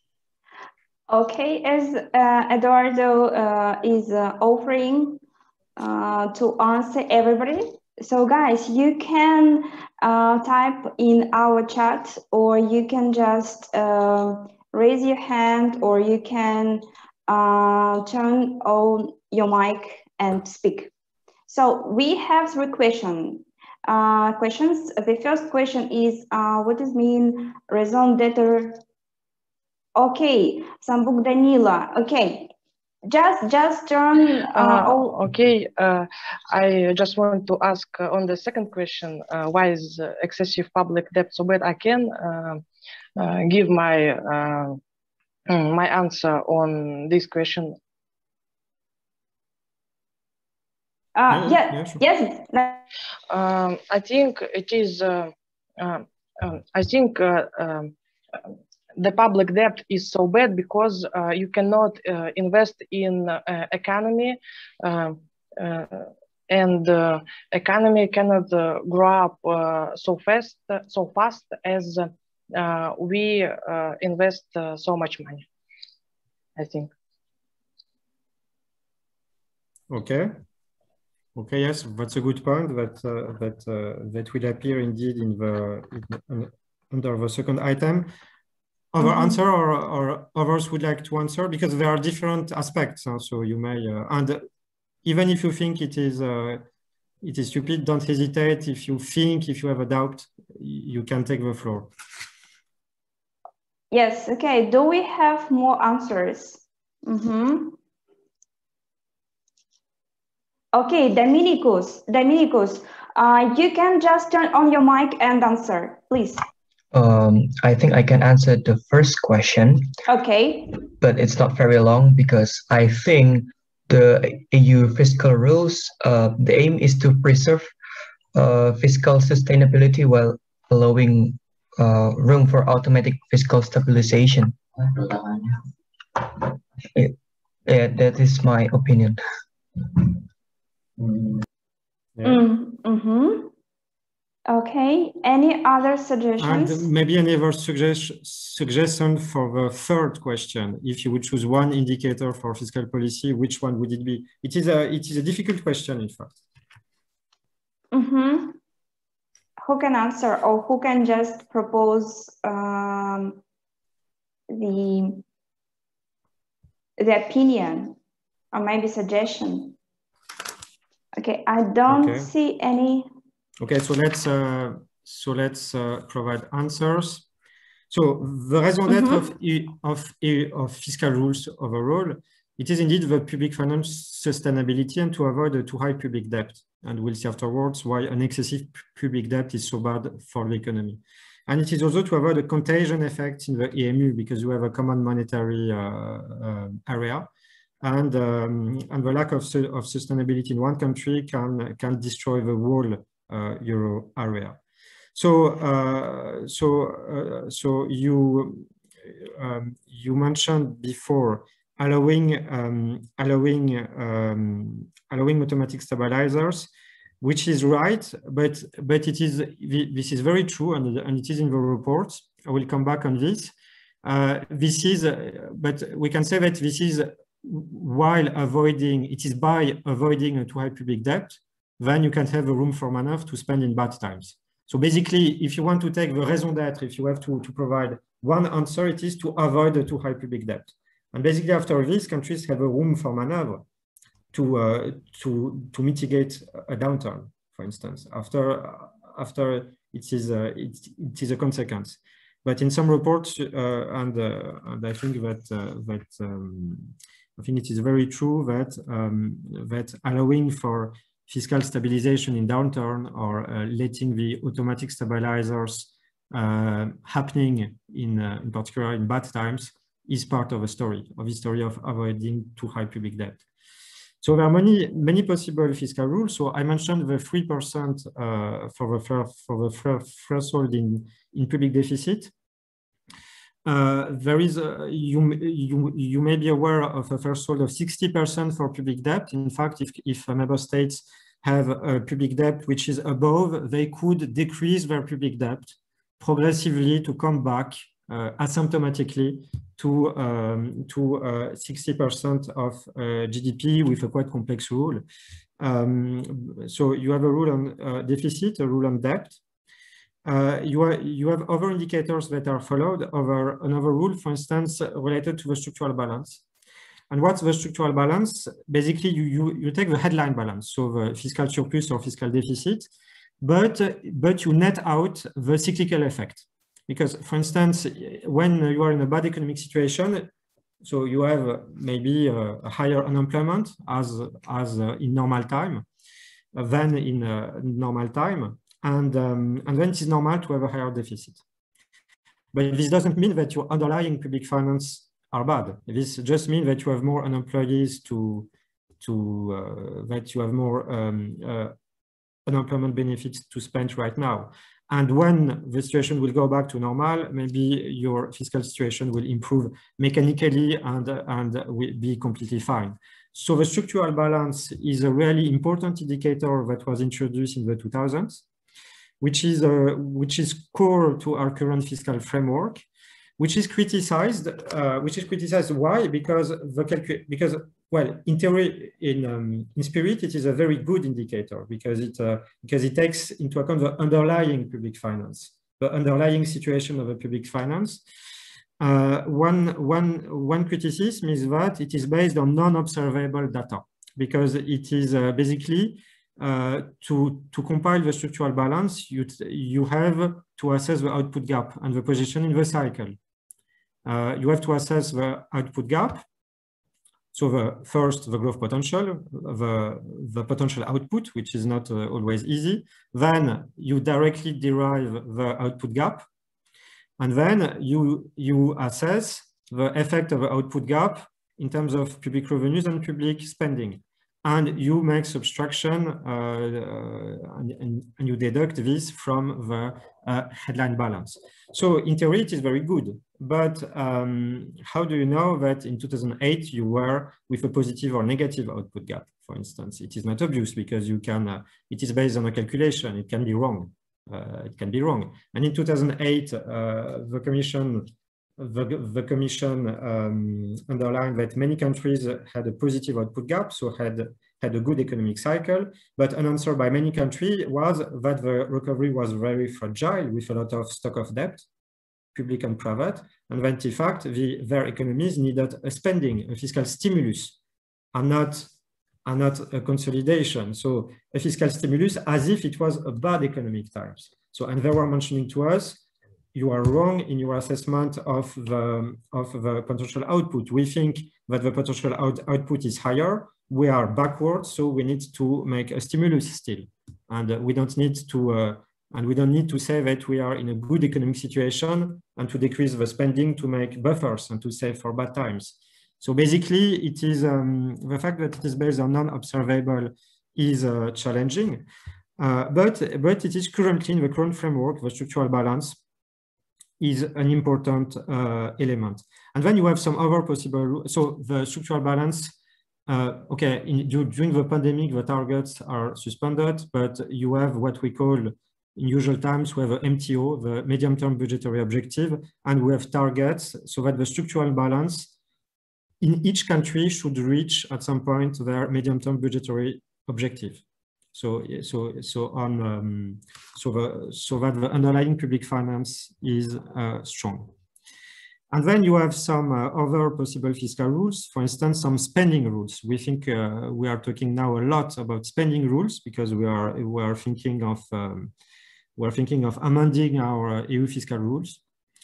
Okay, as uh, Eduardo uh, is uh, offering uh, to answer everybody. So guys, you can uh, type in our chat, or you can just uh, raise your hand, or you can uh, turn on your mic and speak. So we have three question, uh, questions. The first question is, uh, what does mean raison d'être? Okay, Sambuk Danila. Okay, just just turn. Uh, uh, all... Okay, uh, I just want to ask uh, on the second question, uh, why is uh, excessive public debt so bad? I can uh, uh, give my uh, my answer on this question. Uh, yeah, yeah, sure. Yes. Um, I think it is. Uh, uh, um, I think. Uh, um, The public debt is so bad because uh, you cannot uh, invest in uh, economy, uh, uh, and uh, economy cannot uh, grow up uh, so fast, so fast as uh, we uh, invest uh, so much money, I think. Okay. Okay. Yes, that's a good point. That uh, that uh, that will appear indeed in the in, under the second item. Other mm-hmm. answer, or, or others would like to answer, because there are different aspects. Huh? So you may, uh, and even if you think it is uh, it is stupid, don't hesitate. If you think, if you have a doubt, you can take the floor. Yes. Okay. Do we have more answers? Mm-hmm. Okay, Dominicus. Dominicus. Uh, you can just turn on your mic and answer, please. Um, I think I can answer the first question. Okay. But it's not very long because I think the E U fiscal rules, uh, the aim is to preserve uh, fiscal sustainability while allowing uh, room for automatic fiscal stabilization. It, yeah, that is my opinion. Yeah. Mm, mm-hmm. Okay. Any other suggestions? And maybe another suggest suggestion for the third question. If you would choose one indicator for fiscal policy, which one would it be? It is a it is a difficult question, in fact. Mm-hmm. Who can answer, or who can just propose um, the the opinion, or maybe suggestion? Okay, I don't Okay. see any. Okay, so let's uh, so let's uh, provide answers. So the raison d'être Mm-hmm. of, of of fiscal rules overall, it is indeed the public finance sustainability and to avoid a too high public debt. And we'll see afterwards why an excessive public debt is so bad for the economy. And it is also to avoid a contagion effect in the E M U because you have a common monetary uh, uh, area. And, um, and the lack of, of sustainability in one country can, can destroy the whole uh, euro area. So, uh, so, uh, so you, um, you mentioned before allowing, um, allowing, um, allowing automatic stabilizers, which is right, but, but it is, this is very true, and, and it is in the report. I will come back on this. Uh, this is, uh, but we can say that this is while avoiding, it is by avoiding a too high public debt, then you can have a room for maneuver to spend in bad times. So basically, if you want to take the raison d'être, if you have to, to provide one answer, it is to avoid a too high public debt. And basically after this, countries have a room for maneuver to, uh, to, to mitigate a downturn, for instance, after, after it, is, uh, it, it is a consequence. But in some reports, uh, and, uh, and I think that, uh, that um, I think it is very true that, um, that allowing for fiscal stabilization in downturn or uh, letting the automatic stabilizers uh, happening in, uh, in particular in bad times is part of a story, of the story of avoiding too high public debt. So there are many, many possible fiscal rules. So I mentioned the three percent uh, for the, for the threshold in, in public deficit. Uh, there is, a, you, you, you may be aware of a threshold of sixty percent for public debt. In fact, if, if member states have a public debt which is above, they could decrease their public debt progressively to come back uh, asymptomatically to, um, to sixty percent uh, of uh, G D P with a quite complex rule. Um, so you have a rule on uh, deficit, a rule on debt. Uh, you, are, you have other indicators that are followed over another rule, for instance, related to the structural balance. And what's the structural balance? Basically, you, you, you take the headline balance, so the fiscal surplus or fiscal deficit, but, but you net out the cyclical effect. Because, for instance, when you are in a bad economic situation, so you have maybe a higher unemployment as, as in normal time than in normal time. And, um, and then it is normal to have a higher deficit. But this doesn't mean that your underlying public finance are bad. This just means that you have more unemployees to, to uh, that you have more um, uh, unemployment benefits to spend right now. And when the situation will go back to normal, maybe your fiscal situation will improve mechanically and, and will be completely fine. So the structural balance is a really important indicator that was introduced in the two thousands. Which is, uh, which is core to our current fiscal framework, which is criticized. Uh, which is criticized. Why? Because the because well, in theory, in um, in spirit, it is a very good indicator because it uh, because it takes into account the underlying public finance, the underlying situation of the public finance. Uh, one one one criticism is that it is based on non-observable data because it is uh, basically. Uh, to, to compile the structural balance, you, you have to assess the output gap and the position in the cycle. Uh, you have to assess the output gap So the first, the growth potential, the, the potential output, which is not uh, always easy. Then you directly derive the output gap. And then you, you assess the effect of the output gap in terms of public revenues and public spending. And you make subtraction uh, uh, and, and, and you deduct this from the uh, headline balance. So in theory, it is very good. But um, how do you know that in two thousand eight you were with a positive or negative output gap, for instance? It is not obvious because you can, uh, it is based on a calculation. It can be wrong. Uh, it can be wrong. And in two thousand eight, uh, the Commission The, the Commission um, underlined that many countries had a positive output gap, so had, had a good economic cycle, but an answer by many countries was that the recovery was very fragile with a lot of stock of debt, public and private, and that in fact the, their economies needed a spending, a fiscal stimulus, and not, and not a consolidation. So a fiscal stimulus as if it was a bad economic times. So, and they were mentioning to us, you are wrong in your assessment of the, of the potential output. We think that the potential out, output is higher. We are backwards, so we need to make a stimulus still. And uh, we don't need to, uh, and we don't need to say that we are in a good economic situation and to decrease the spending to make buffers and to save for bad times. So basically, it is um, the fact that it is based on non-observable is uh, challenging, uh, but, but it is currently in the current framework, the structural balance is an important uh, element. And then you have some other possible, so the structural balance, uh, okay, in, during the pandemic, the targets are suspended, but you have what we call, in usual times, we have a M T O, the medium-term budgetary objective, and we have targets so that the structural balance in each country should reach at some point their medium-term budgetary objective. So, so, so on, um, so, the, so that the underlying public finance is uh, strong. And then you have some uh, other possible fiscal rules, for instance, some spending rules. We think uh, we are talking now a lot about spending rules because we are, we are thinking of, um, we are thinking of amending our E U fiscal rules.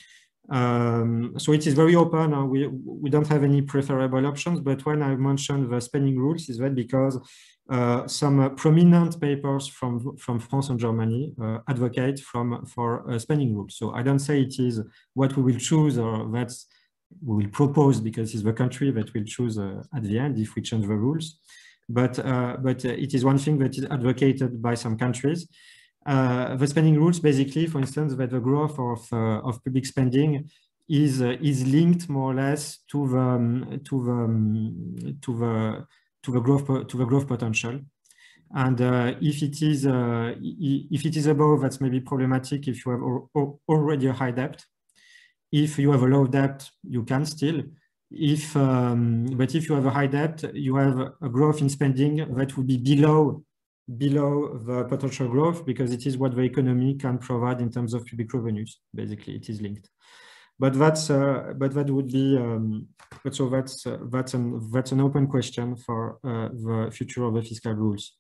Um, so it is very open. Uh, we, we don't have any preferable options, but when I mentioned the spending rules, is that because Uh, some uh, prominent papers from, from France and Germany uh, advocate from, for uh, spending rules. So I don't say it is what we will choose or that we will propose because it's the country that will choose uh, at the end if we change the rules. But, uh, but uh, it is one thing that is advocated by some countries. Uh, the spending rules basically, for instance, that the growth of, uh, of public spending is, uh, is linked more or less to the, um, to the, um, to the to the growth to the growth potential, and uh, if it is uh, if it is above, that's maybe problematic if you have al already a high debt. If you have a low debt, you can still. If um, but if you have a high debt, you have a growth in spending that will be below below the potential growth because it is what the economy can provide in terms of public revenues. Basically, it is linked. But that's uh, but that would be um, but so that's uh, that's an that's an open question for uh, the future of the fiscal rules.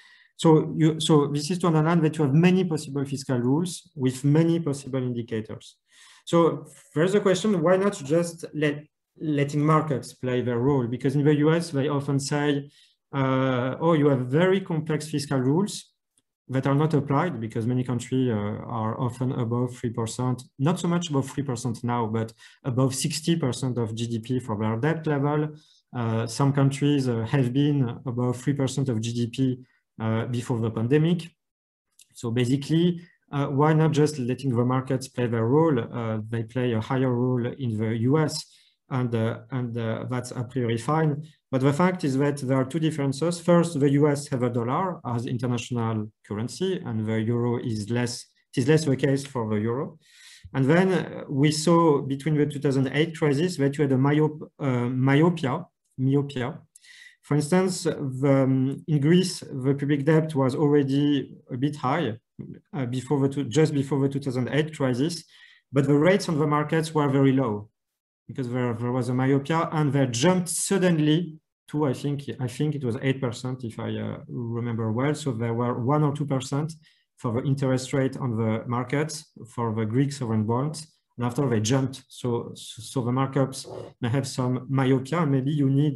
So you so this is to underline that you have many possible fiscal rules with many possible indicators. So there's a question: why not just let letting markets play their role? Because in the U S they often say, uh, "Oh, you have very complex fiscal rules that are not applied because many countries uh, are often above three percent, not so much above three percent now, but above sixty percent of G D P for their debt level. Uh, some countries uh, have been above three percent of G D P uh, before the pandemic. So basically, uh, why not just letting the markets play their role? Uh, they play a higher role in the U S and, uh, and uh, that's a priori fine. But the fact is that there are two differences. First, the U S have a dollar as international currency, and the euro is less, it is less the case for the euro. And then we saw between the two thousand eight crisis that you had a myop, uh, myopia, myopia. For instance, the, um, in Greece, the public debt was already a bit high uh, before the, just before the two thousand eight crisis, but the rates on the markets were very low because there, there was a myopia, and they jumped suddenly to, I think, I think it was eight percent if I uh, remember well. So there were one or two percent for the interest rate on the markets for the Greek sovereign bonds. And after they jumped, so, so the markups may have some myopia, and maybe you need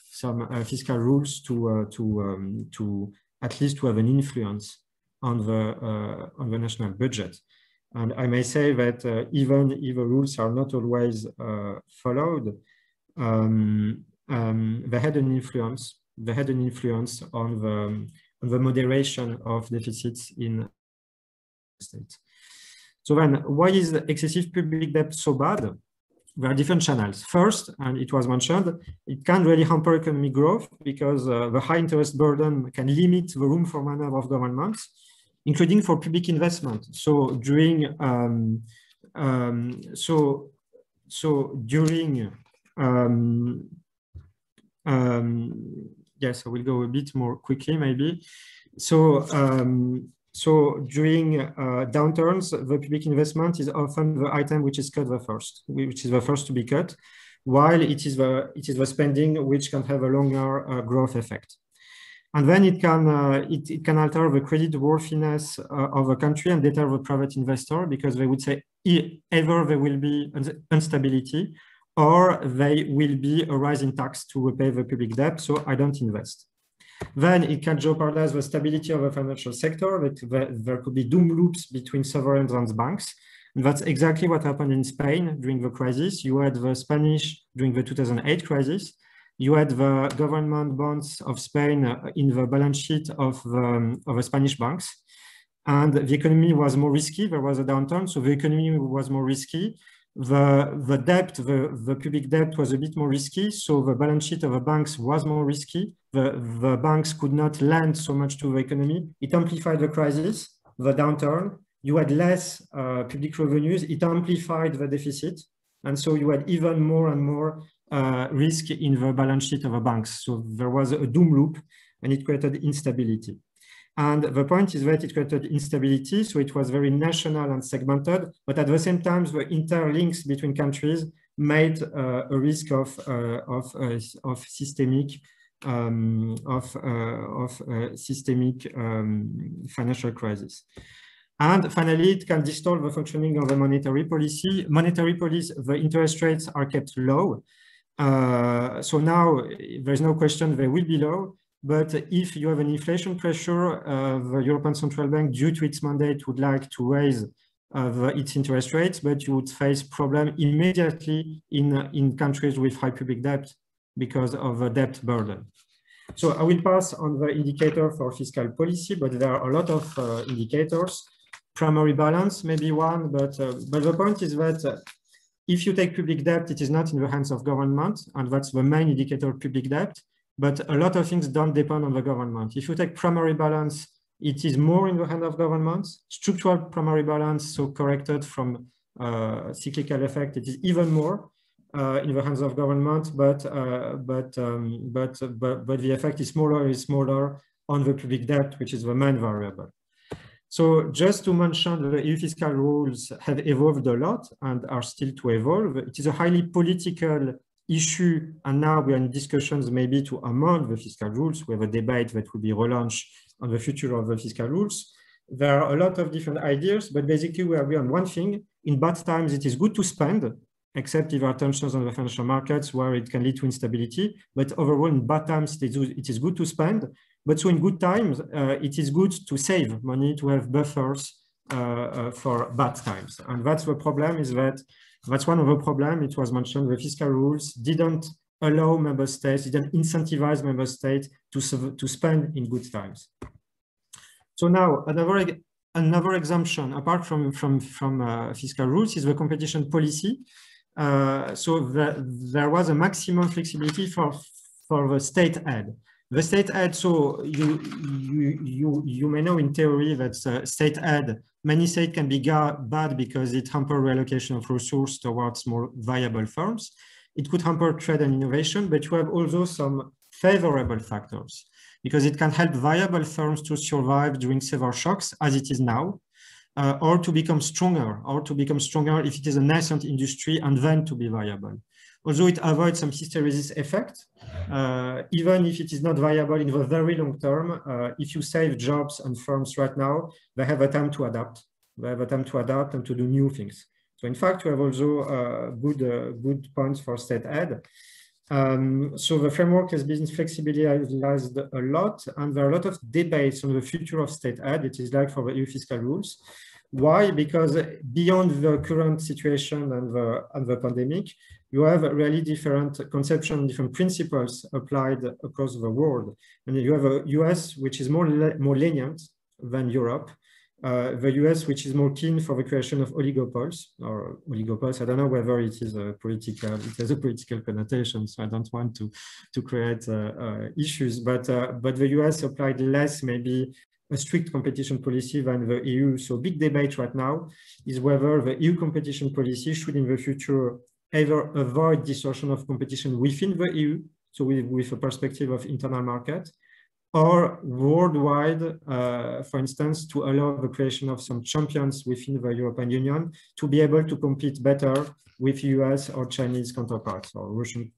some uh, fiscal rules to uh, to um, to at least to have an influence on the uh, on the national budget. And I may say that uh, even if the rules are not always uh, followed, um, um, they had an influence. They had an influence on the on the moderation of deficits in states. So then, why is excessive public debt so bad? There are different channels. First, and it was mentioned, it can really hamper economic growth because uh, the high interest burden can limit the room for maneuver of governments, including for public investment. So during, um, um, so so during, um, um, yes, I will go a bit more quickly maybe. So. Um, So during uh, downturns, the public investment is often the item which is cut the first, which is the first to be cut, while it is the it is the spending which can have a longer uh, growth effect. And then it can uh, it, it can alter the credit worthiness uh, of a country and deter the private investor, because they would say either there will be instability or there will be a rise in tax to repay the public debt, so I don't invest. Then it can jeopardize the stability of the financial sector. That there could be doom loops between sovereigns and banks. And that's exactly what happened in Spain during the crisis. You had the Spanish during the two thousand eight crisis. You had the government bonds of Spain in the balance sheet of the, of the Spanish banks. And the economy was more risky. There was a downturn, so the economy was more risky. The, the debt, the, the public debt was a bit more risky, so the balance sheet of the banks was more risky. The, the banks could not lend so much to the economy. It amplified the crisis, the downturn. You had less uh, public revenues. It amplified the deficit. And so you had even more and more uh, risk in the balance sheet of the banks. So there was a doom loop, and it created instability. And the point is that it created instability, so it was very national and segmented, but at the same time, the interlinks between countries made uh, a risk of, uh, of, uh, of systemic, um, of, uh, of uh, systemic um, financial crisis. And finally, it can distort the functioning of the monetary policy. Monetary policy, the interest rates are kept low. Uh, so now there's no question they will be low. But if you have an inflation pressure, uh, the European Central Bank, due to its mandate, would like to raise uh, the, its interest rates, but you would face problem immediately in, uh, in countries with high public debt because of the debt burden. So I will pass on the indicator for fiscal policy, but there are a lot of uh, indicators. Primary balance, maybe one, but, uh, but the point is that uh, if you take public debt, it is not in the hands of government, and that's the main indicator of public debt. But a lot of things don't depend on the government. If you take primary balance, it is more in the hand of governments. Structural primary balance, so corrected from uh, cyclical effect, it is even more uh, in the hands of government, but, uh, but, um, but, but, but the effect is smaller, is smaller on the public debt, which is the main variable. So just to mention, the E U fiscal rules have evolved a lot and are still to evolve. It is a highly political issue, and now we are in discussions maybe to amend the fiscal rules. We have a debate that will be relaunched on the future of the fiscal rules. There are a lot of different ideas, but basically we agree on one thing. In bad times, it is good to spend, except if there are tensions on the financial markets where it can lead to instability. But overall, in bad times, it is good to spend. But so in good times, uh, it is good to save money, to have buffers uh, uh, for bad times. And that's the problem, is that That's one of the problems. It was mentioned, the fiscal rules didn't allow member states, didn't incentivize member states to, to spend in good times. So now another, another exemption apart from, from, from uh, fiscal rules is the competition policy. Uh, so the, there was a maximum flexibility for, for the state aid. The state aid, so you, you, you, you may know in theory that uh, state aid, many states can be bad because it hampers reallocation of resources towards more viable firms. It could hamper trade and innovation, but you have also some favorable factors because it can help viable firms to survive during severe shocks, as it is now, uh, or to become stronger, or to become stronger if it is a nascent industry and then to be viable. Although it avoids some hysteresis effect, uh, even if it is not viable in the very long term, uh, if you save jobs and firms right now, they have a time to adapt. They have a time to adapt and to do new things. So in fact, you have also uh, good, uh, good points for state aid. Um, so the framework has been flexibilized a lot, and there are a lot of debates on the future of state aid. It is like for the E U fiscal rules. Why? Because beyond the current situation and the, and the pandemic, you have really different conceptions, different principles applied across the world. And you have a U S which is more, more lenient than Europe. Uh, the U S, which is more keen for the creation of oligopols, or oligopols. I don't know whether it is a political, it has a political connotation, so I don't want to to create uh, uh, issues. But uh, but the U S applied less, maybe a strict competition policy than the E U. So big debate right now is whether the E U competition policy should, in the future, either avoid distortion of competition within the E U, so with, with a perspective of internal market, or worldwide, uh, for instance, to allow the creation of some champions within the European Union to be able to compete better with U S or Chinese counterparts or Russian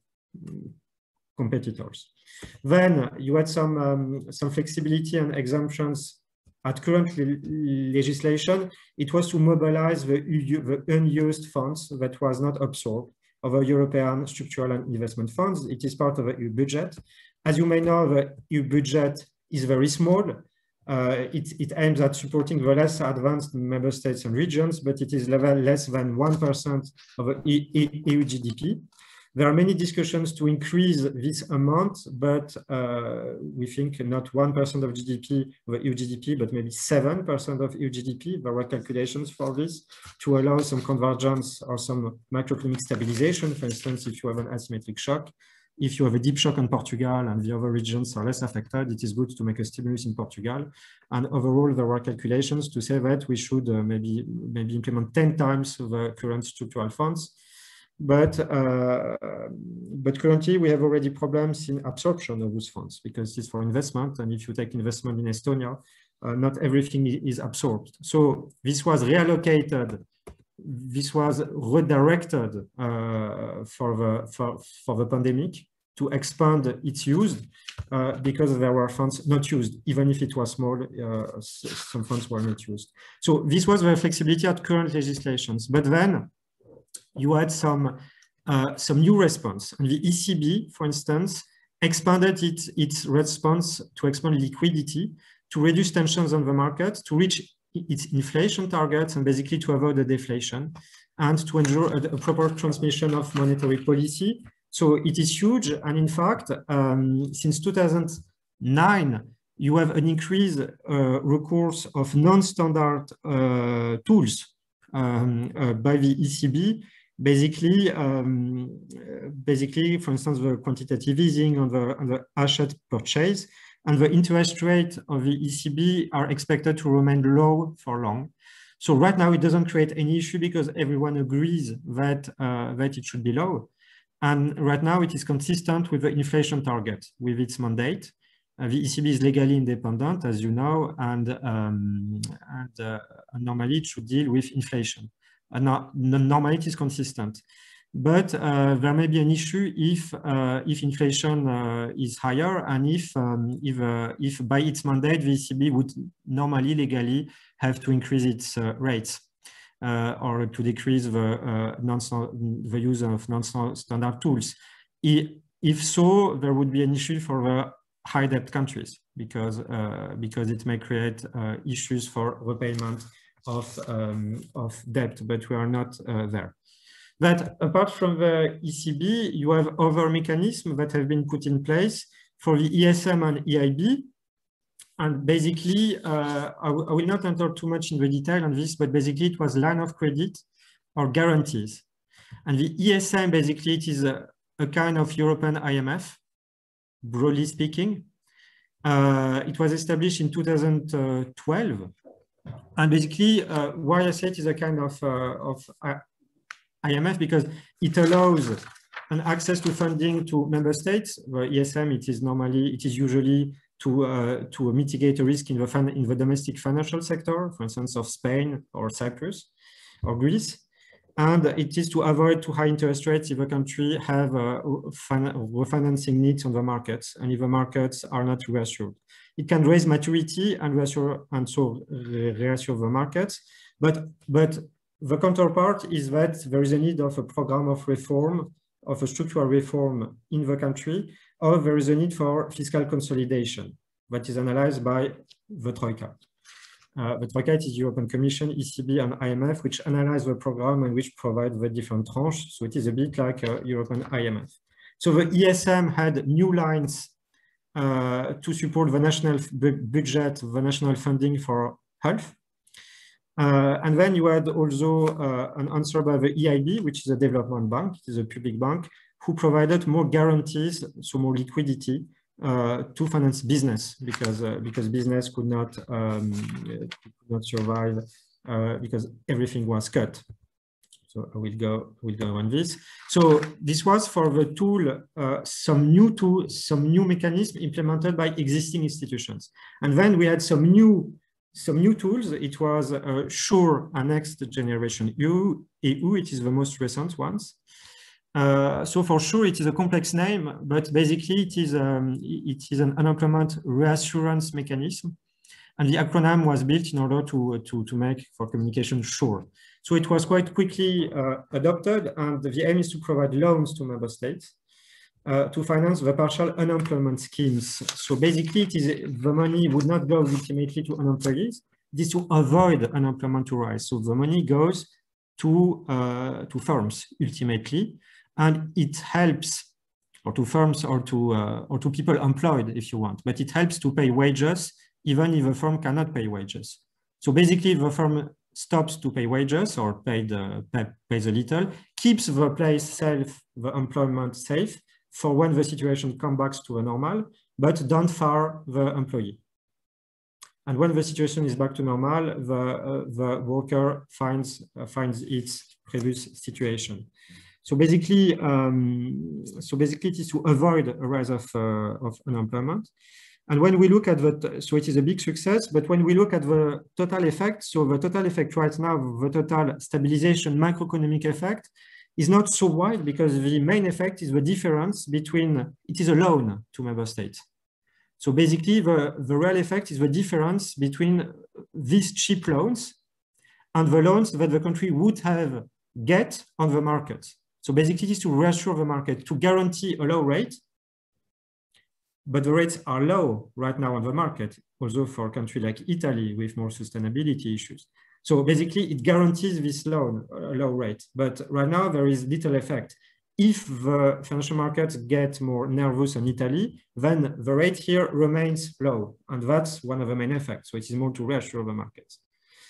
competitors. Then you had some, um, some flexibility and exemptions at current le legislation. It was to mobilize the, the unused funds that was not absorbed of the European structural and investment funds. It is part of the E U budget. As you may know, the E U budget is very small. Uh, it, it aims at supporting the less advanced member states and regions, but it is level less than one percent of the E U G D P. There are many discussions to increase this amount, but uh, we think not one percent of G D P, of E U G D P, but maybe seven percent of E U G D P. There were calculations for this to allow some convergence or some macroeconomic stabilization. For instance, if you have an asymmetric shock, if you have a deep shock in Portugal and the other regions are less affected, it is good to make a stimulus in Portugal. And overall, there were calculations to say that we should uh, maybe, maybe implement ten times the current structural funds. But, uh, but currently, we have already problems in absorption of those funds because it's for investment. And if you take investment in Estonia, uh, not everything is absorbed. So this was reallocated. This was redirected uh, for, the, for, for the pandemic to expand its use uh, because there were funds not used, even if it was small, uh, some funds were not used. So this was the flexibility at current legislations. But then you had some, uh, some new response. And the E C B, for instance, expanded its, its response to expand liquidity, to reduce tensions on the market, to reach its inflation targets, and basically to avoid the deflation, and to ensure a, a proper transmission of monetary policy. So it is huge. And in fact, um, since two thousand nine, you have an increased uh, recourse of non-standard uh, tools um, uh, by the E C B. Basically, um, basically, for instance, the quantitative easing on the, on the asset purchase and the interest rate of the E C B are expected to remain low for long. So right now, it doesn't create any issue because everyone agrees that, uh, that it should be low. And right now, it is consistent with the inflation target, with its mandate. Uh, the E C B is legally independent, as you know, and, um, and uh, normally it should deal with inflation. Uh, no, normally it is consistent, but uh, there may be an issue if uh, if inflation uh, is higher and if um, if uh, if by its mandate the E C B would normally legally have to increase its uh, rates uh, or to decrease the uh, non the use of non-standard tools. If so, there would be an issue for the high debt countries because uh, because it may create uh, issues for repayment of, um, of debt, but we are not uh, there. But apart from the E C B, you have other mechanisms that have been put in place for the E S M and E I B. And basically, uh, I, I will not enter too much in the detail on this, but basically it was line of credit or guarantees. And the E S M, basically, it is a, a kind of European I M F, broadly speaking. Uh, it was established in two thousand twelve. And basically, uh, why I say it is a kind of, uh, of uh, I M F, because it allows an access to funding to member states. The E S M, it is normally, it is usually to, uh, to mitigate a risk in the, fun, in the domestic financial sector, for instance, of Spain or Cyprus or Greece. And it is to avoid too high interest rates if a country have uh, refinancing needs on the markets and if the markets are not reassured. It can raise maturity and reassure and so reassure the markets, but but the counterpart is that there is a need of a program of reform of a structural reform in the country, or there is a need for fiscal consolidation that is analyzed by the Troika. Uh, the Troika is the European Commission, E C B, and I M F, which analyze the program and which provide the different tranches. So it is a bit like a European I M F. So the E S M had new lines uh, to support the national budget, the national funding for health. Uh, and then you had also uh, an answer by the E I B, which is a development bank, it is a public bank, who provided more guarantees, so more liquidity uh, to finance business, because uh, because business could not um, could not survive uh, because everything was cut. So I will go will go on this. So this was for the tool, uh, some new tool, some new mechanism implemented by existing institutions, and then we had some new. Some new tools. It was uh, SURE and Next Generation E U. E U, it is the most recent ones. Uh, so for SURE, it is a complex name, but basically it is um, it is an unemployment reassurance mechanism, and the acronym was built in order to to to make for communication SURE. So it was quite quickly uh, adopted, and the aim is to provide loans to member states Uh, to finance the partial unemployment schemes. So basically, it is the money would not go ultimately to unemployees. It is to avoid unemployment to rise. So the money goes to uh, to firms ultimately, and it helps, or to firms or to uh, or to people employed, if you want. But it helps to pay wages even if the firm cannot pay wages. So basically, if the firm stops to pay wages or paid uh, pay, pays a little, keeps the place safe, the employment safe, for when the situation comes back to a normal, but don't fire the employee. And when the situation is back to normal, the, uh, the worker finds, uh, finds its previous situation. So basically, um, so basically it is to avoid a rise of, uh, of unemployment. And when we look at the, so it is a big success, but when we look at the total effect, so the total effect right now, the total stabilization macroeconomic effect, is not so wide, because the main effect is the difference between, it is a loan to member states. So basically the, the real effect is the difference between these cheap loans and the loans that the country would have get on the market. So basically it is to reassure the market, to guarantee a low rate, but the rates are low right now on the market, also for a country like Italy with more sustainability issues. So basically, it guarantees this loan, uh, low rate. But right now, there is little effect. If the financial markets get more nervous in Italy, then the rate here remains low. And that's one of the main effects. So it is more to reassure the markets.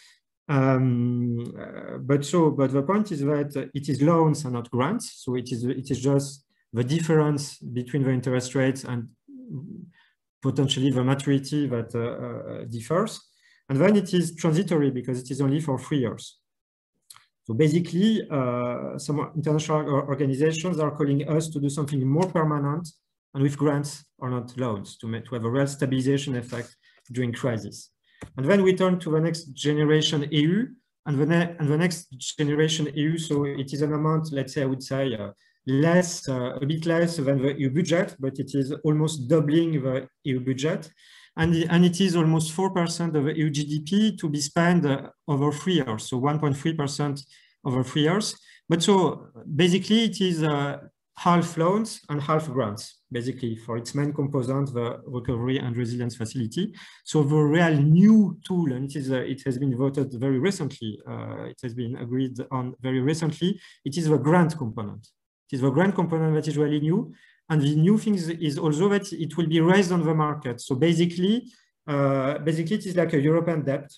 Um, uh, but so, but the point is that it is loans and not grants. So it is, it is just the difference between the interest rates and potentially the maturity that uh, uh, differs. And then it is transitory because it is only for three years. So basically, uh, some international organizations are calling us to do something more permanent and with grants or not loans to, make, to have a real stabilization effect during crisis. And then we turn to the next generation E U, and the, ne and the next generation E U, so it is an amount, let's say, I would say, uh, less, uh, a bit less than the E U budget, but it is almost doubling the E U budget. And, and it is almost four percent of the E U G D P to be spent uh, over three years, so one point three percent over three years. But so basically it is uh, half loans and half grants, basically for its main component, the Recovery and Resilience Facility. So the real new tool, and it, is, uh, it has been voted very recently, uh, it has been agreed on very recently, it is the grant component. It is the grant component that is really new. And the new thing is also that it will be raised on the market. So basically, uh, basically it is like a European debt.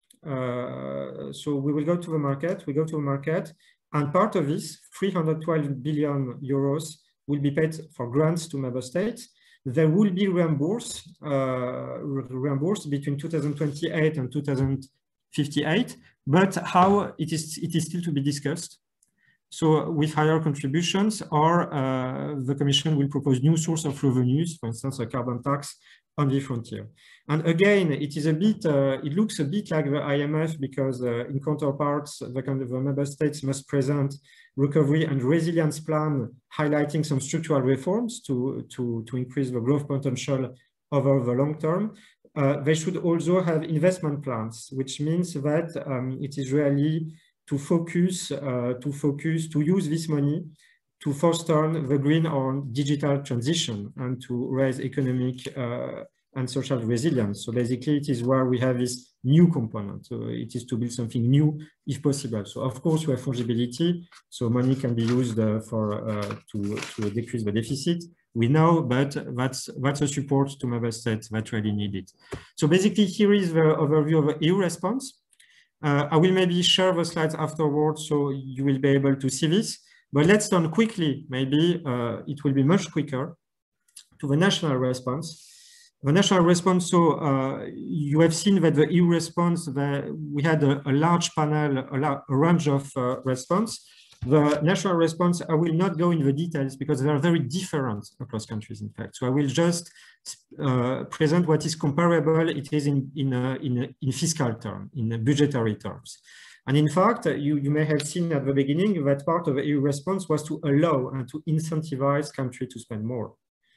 Uh, so we will go to the market, we go to the market, and part of this, three hundred twelve billion euros, will be paid for grants to member states. They will be reimbursed, uh, reimbursed between two thousand twenty-eight and two thousand fifty-eight, but how it is, it is still to be discussed. So with higher contributions, or uh, the Commission will propose new source of revenues, for instance, a carbon tax on the frontier. And again, it is a bit, uh, it looks a bit like the I M F, because uh, in counterparts, the, kind of the member states must present recovery and resilience plan, highlighting some structural reforms to, to, to increase the growth potential over the long term. Uh, they should also have investment plans, which means that um, it is really to focus, uh, to focus, to use this money to foster the green or digital transition and to raise economic uh, and social resilience. So basically it is where we have this new component. So it is to build something new if possible. So of course we have fungibility, so money can be used uh, for uh, to, to decrease the deficit. We know, but that's, that's a support to member states that really need it. So basically here is the overview of the E U response. Uh, I will maybe share the slides afterwards so you will be able to see this. But let's turn quickly, maybe uh, it will be much quicker, to the national response. The national response, so uh, you have seen that the E U response, the, we had a, a large panel, a, la a range of uh, response. The national response, I will not go in the details because they are very different across countries, in fact. So I will just uh, present what is comparable it is in, in, uh, in, in fiscal terms, in budgetary terms. And in fact, you, you may have seen at the beginning that part of the E U response was to allow and to incentivize countries to spend more.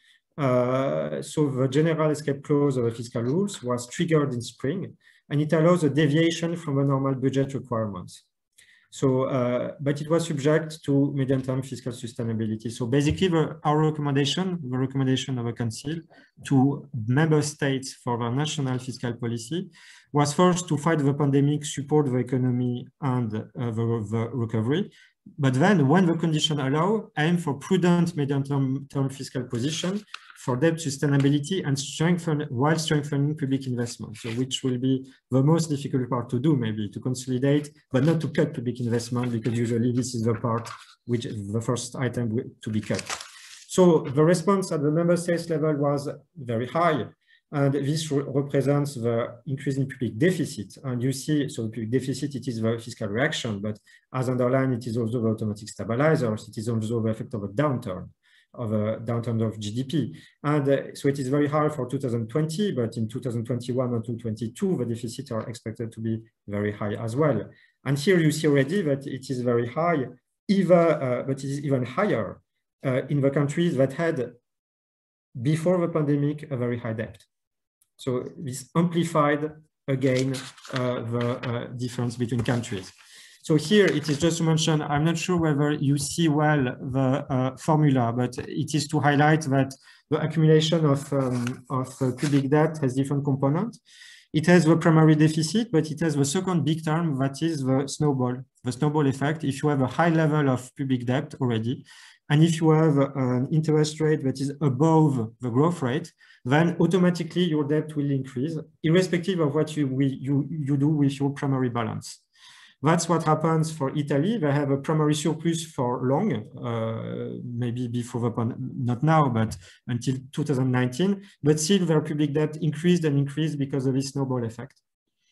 Uh, so the general escape clause of the fiscal rules was triggered in spring, and it allows a deviation from the normal budget requirements. So, uh, but it was subject to medium-term fiscal sustainability. So basically, the, our recommendation, the recommendation of the Council to member states for their national fiscal policy was first to fight the pandemic, support the economy and uh, the, the recovery. But then, when the conditions allow, aim for prudent medium-term term fiscal position for debt sustainability and strengthen while strengthening public investment. So, which will be the most difficult part to do, maybe to consolidate, but not to cut public investment, because usually this is the part which is the first item to be cut. So, the response at the member states level was very high. And this re represents the increase in public deficit. And you see, so the public deficit, it is the fiscal reaction, but as underlined, it is also the automatic stabilizers. It is also the effect of a downturn, of a downturn of G D P. And uh, so it is very high for two thousand twenty, but in two thousand twenty-one and two thousand twenty-two, the deficits are expected to be very high as well. And here you see already that it is very high, even, uh, but it is even higher uh, in the countries that had, before the pandemic, a very high debt. So this amplified again uh, the uh, difference between countries. So here it is just to mention, I'm not sure whether you see well the uh, formula, but it is to highlight that the accumulation of, um, of uh, public debt has different components. It has the primary deficit, but it has the second big term, that is the snowball, the snowball effect. If you have a high level of public debt already, and if you have an interest rate that is above the growth rate, then automatically your debt will increase, irrespective of what you, we, you, you do with your primary balance. That's what happens for Italy. They have a primary surplus for long, uh, maybe before the, not now, but until two thousand nineteen, but still their public debt increased and increased because of this snowball effect.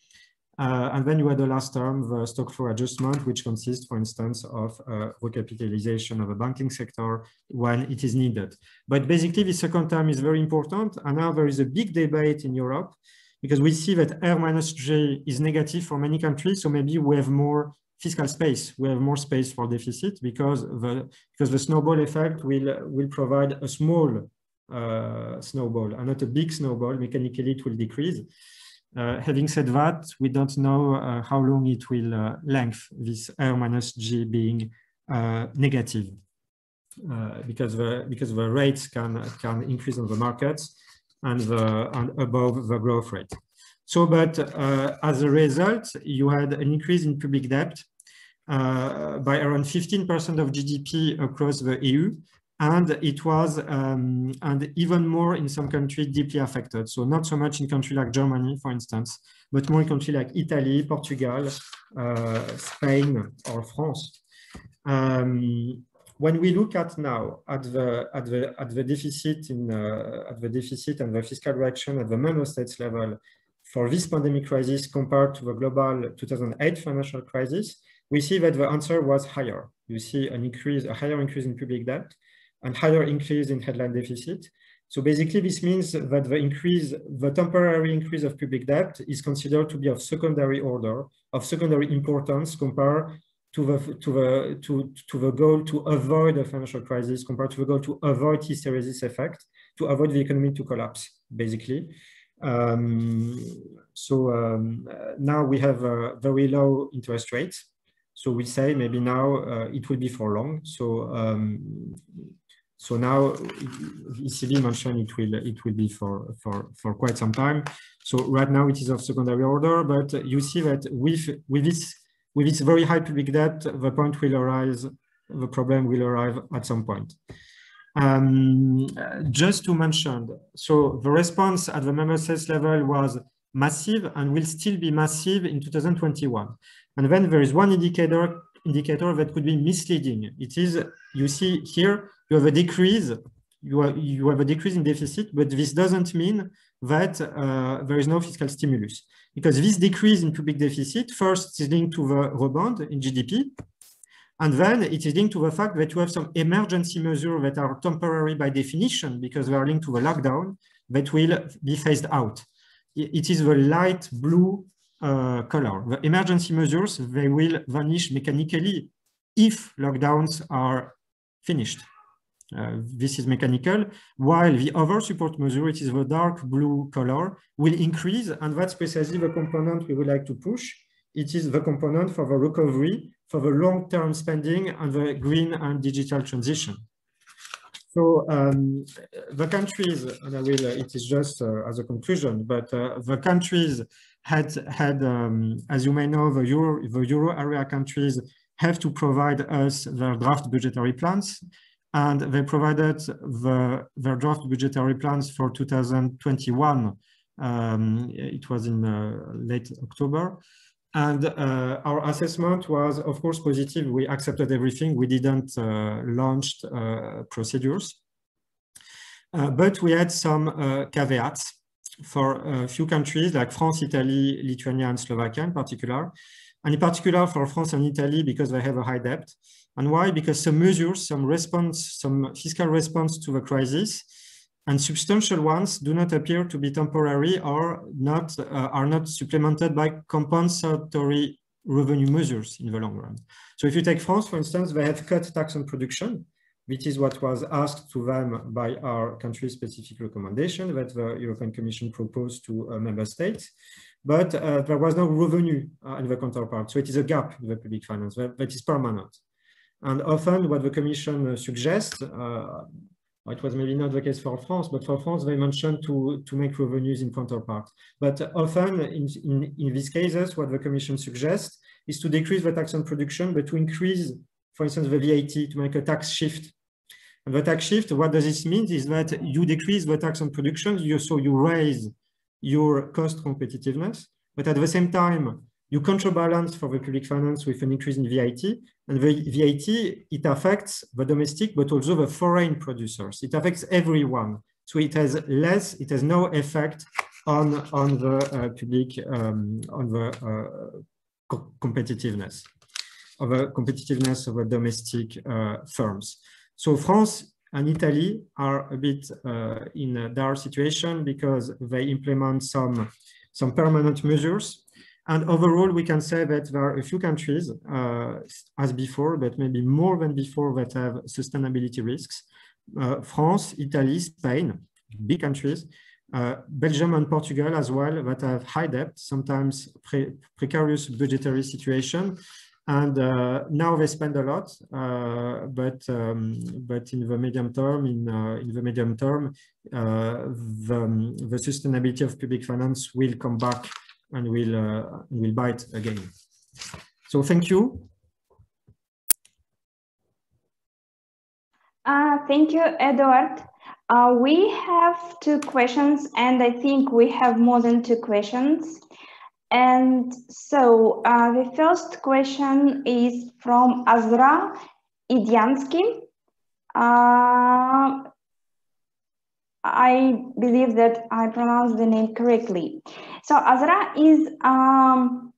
Uh, and then you had the last term, the stock flow adjustment, which consists, for instance, of uh, recapitalization of the banking sector when it is needed. But basically, the second term is very important. And now there is a big debate in Europe because we see that R minus J is negative for many countries. So maybe we have more fiscal space. We have more space for deficit because the, because the snowball effect will, will provide a small uh, snowball and not a big snowball. Mechanically, it will decrease. Uh, having said that, we don't know uh, how long it will uh, length, this R minus G being uh, negative, uh, because the because the rates can can increase on the markets and the and above the growth rate. So, but uh, as a result, you had an increase in public debt uh, by around fifteen percent of G D P across the E U. And it was, um, and even more in some countries deeply affected. So not so much in countries like Germany, for instance, but more in countries like Italy, Portugal, uh, Spain, or France. Um, when we look at now at the at the at the deficit in uh, at the deficit and the fiscal reaction at the member states level for this pandemic crisis compared to the global two thousand eight financial crisis, we see that the answer was higher. You see an increase, a higher increase in public debt, and higher increase in headline deficit. So basically this means that the increase, the temporary increase of public debt is considered to be of secondary order, of secondary importance compared to the, to the, to, to the goal to avoid a financial crisis, compared to the goal to avoid hysteresis effect, to avoid the economy to collapse, basically. Um, so um, now we have uh, very low interest rates. So we say maybe now uh, it will be for long. So um, so now E C B mentioned it will it will be for for for quite some time. So right now it is of secondary order, but you see that with with this with this very high public debt, the point will arise, the problem will arrive at some point. Um, just to mention, so the response at the member states level was massive and will still be massive in two thousand twenty-one. And then there is one indicator indicator that could be misleading. It is, you see here, you have a decrease, you have, you have a decrease in deficit, but this doesn't mean that uh, there is no fiscal stimulus. Because this decrease in public deficit, first is linked to the rebound in G D P, and then it is linked to the fact that you have some emergency measures that are temporary by definition, because they are linked to the lockdown, that will be phased out. It is the light blue uh, color. The emergency measures, they will vanish mechanically if lockdowns are finished. Uh, this is mechanical, while the other support measure, it is the dark blue color, will increase, and that's precisely the component we would like to push. It is the component for the recovery, for the long-term spending, and the green and digital transition. So um, the countries, and I will, it is just uh, as a conclusion, but uh, the countries had, had um, as you may know, the Euro, the Euro area countries have to provide us their draft budgetary plans, and they provided the, their draft budgetary plans for two thousand twenty-one. Um, it was in uh, late October. And uh, our assessment was, of course, positive. We accepted everything. We didn't uh, launch uh, procedures. Uh, but we had some uh, caveats for a few countries like France, Italy, Lithuania, and Slovakia in particular. And in particular for France and Italy, because they have a high debt. And why? Because some measures, some response, some fiscal response to the crisis, and substantial ones do not appear to be temporary or not uh, are not supplemented by compensatory revenue measures in the long run. So if you take France, for instance, they have cut tax on production, which is what was asked to them by our country-specific recommendation that the European Commission proposed to uh, member states. But uh, there was no revenue uh, in the counterpart. So it is a gap in the public finance that, that is permanent. And often what the Commission uh, suggests, uh, it was maybe not the case for France, but for France, they mentioned to, to make revenues in counterpart. But often, in, in, in these cases, what the Commission suggests is to decrease the tax on production, but to increase, for instance, the V A T, to make a tax shift. And the tax shift, what does this mean? Is that you decrease the tax on production, you, so you raise your cost competitiveness, but at the same time, you counterbalance for the public finance with an increase in V A T, and the V A T, it affects the domestic, but also the foreign producers. It affects everyone. So it has less, it has no effect on, on the uh, public, um, on the uh, co competitiveness, of the competitiveness of the domestic uh, firms. So France and Italy are a bit uh, in a dire situation because they implement some, some permanent measures. And overall, we can say that there are a few countries, uh, as before, but maybe more than before, that have sustainability risks. Uh, France, Italy, Spain, big countries, uh, Belgium and Portugal as well, that have high debt, sometimes pre precarious budgetary situation. And uh, now they spend a lot, uh, but um, but in the medium term, in uh, in the medium term, uh, the, the sustainability of public finance will come back and will uh, will bite again. So thank you. Uh, thank you, Edward. Uh, we have two questions, and I think we have more than two questions. And so uh, the first question is from Azra Idyansky. Uh, I believe that I pronounced the name correctly. So Azra is um,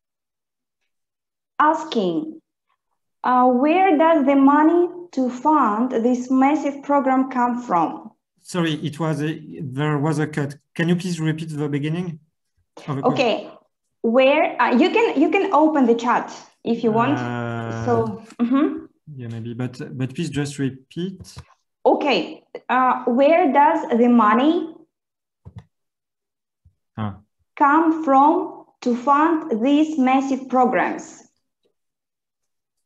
asking, uh, where does the money to fund this massive program come from? Sorry, it was a, there was a cut. Can you please repeat the beginning? The okay, where uh, you can you can open the chat if you want. Uh, so mm-hmm. yeah, maybe, but but please just repeat. Okay, uh, where does the money ah. come from to fund these massive programs?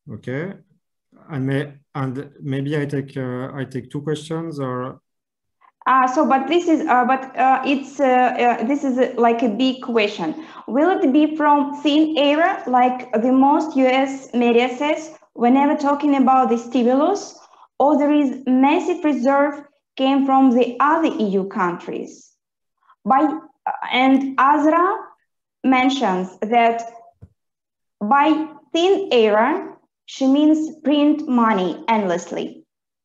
Okay, and may and maybe I take uh, I take two questions or. Uh, so, but this is, uh, but uh, it's, uh, uh, this is uh, like a big question. Will it be from thin air, like the most U S media says, whenever talking about the stimulus, or there is massive reserve came from the other E U countries? By, uh, and Azra mentions that by thin air, she means print money endlessly.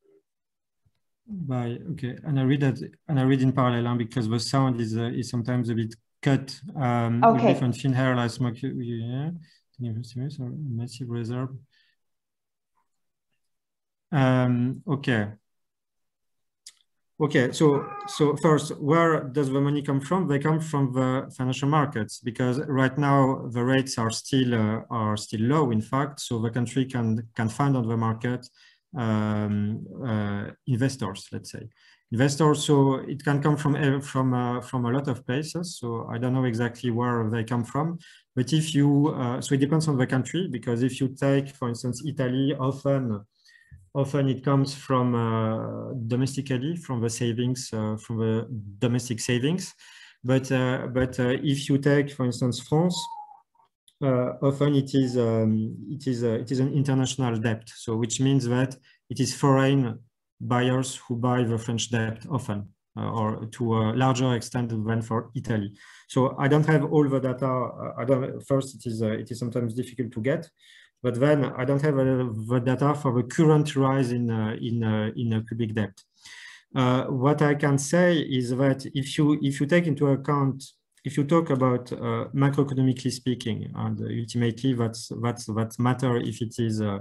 By okay, and I read that, and I read in parallel because the sound is uh, is sometimes a bit cut. Um, okay. From thin hair, like smoke, yeah, massive reserve. Um, okay. Okay, so so first, where does the money come from? They come from the financial markets because right now the rates are still uh, are still low. In fact, so the country can can find on the market um, uh, investors. Let's say investors. So it can come from from uh, from a lot of places. So I don't know exactly where they come from, but if you uh, so it depends on the country because if you take, for instance, Italy, often. Often it comes from uh, domestically, from the savings, uh, from the domestic savings. But uh, but uh, if you take, for instance, France, uh, often it is um, it is uh, it is an international debt. So which means that it is foreign buyers who buy the French debt often, uh, or to a larger extent than for Italy. So I don't have all the data. Uh, I don't. First, it is uh, it is sometimes difficult to get. But then I don't have uh, the data for the current rise in uh, in uh, in uh, public debt. Uh, what I can say is that if you if you take into account, if you talk about uh, macroeconomically speaking, and ultimately that's that's that matter if it is uh,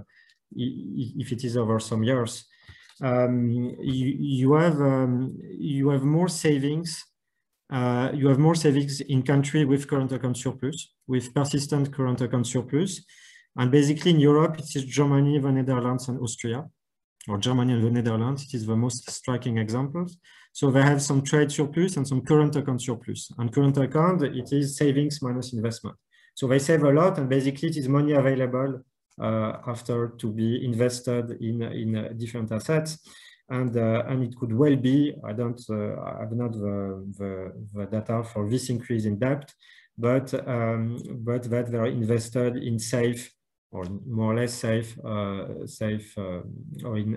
if it is over some years, um, you you have um, you have more savings. Uh, you have more savings in country with current account surplus, with persistent current account surplus. And basically in Europe, it is Germany, the Netherlands, and Austria, or Germany and the Netherlands. It is the most striking examples. So they have some trade surplus and some current account surplus. And current account, it is savings minus investment. So they save a lot, and basically it is money available uh, after to be invested in, in uh, different assets. And, uh, and it could well be, I don't uh, I have not the, the, the data for this increase in debt, but, um, but that they are invested in safe, or more or less safe, uh, safe uh, or in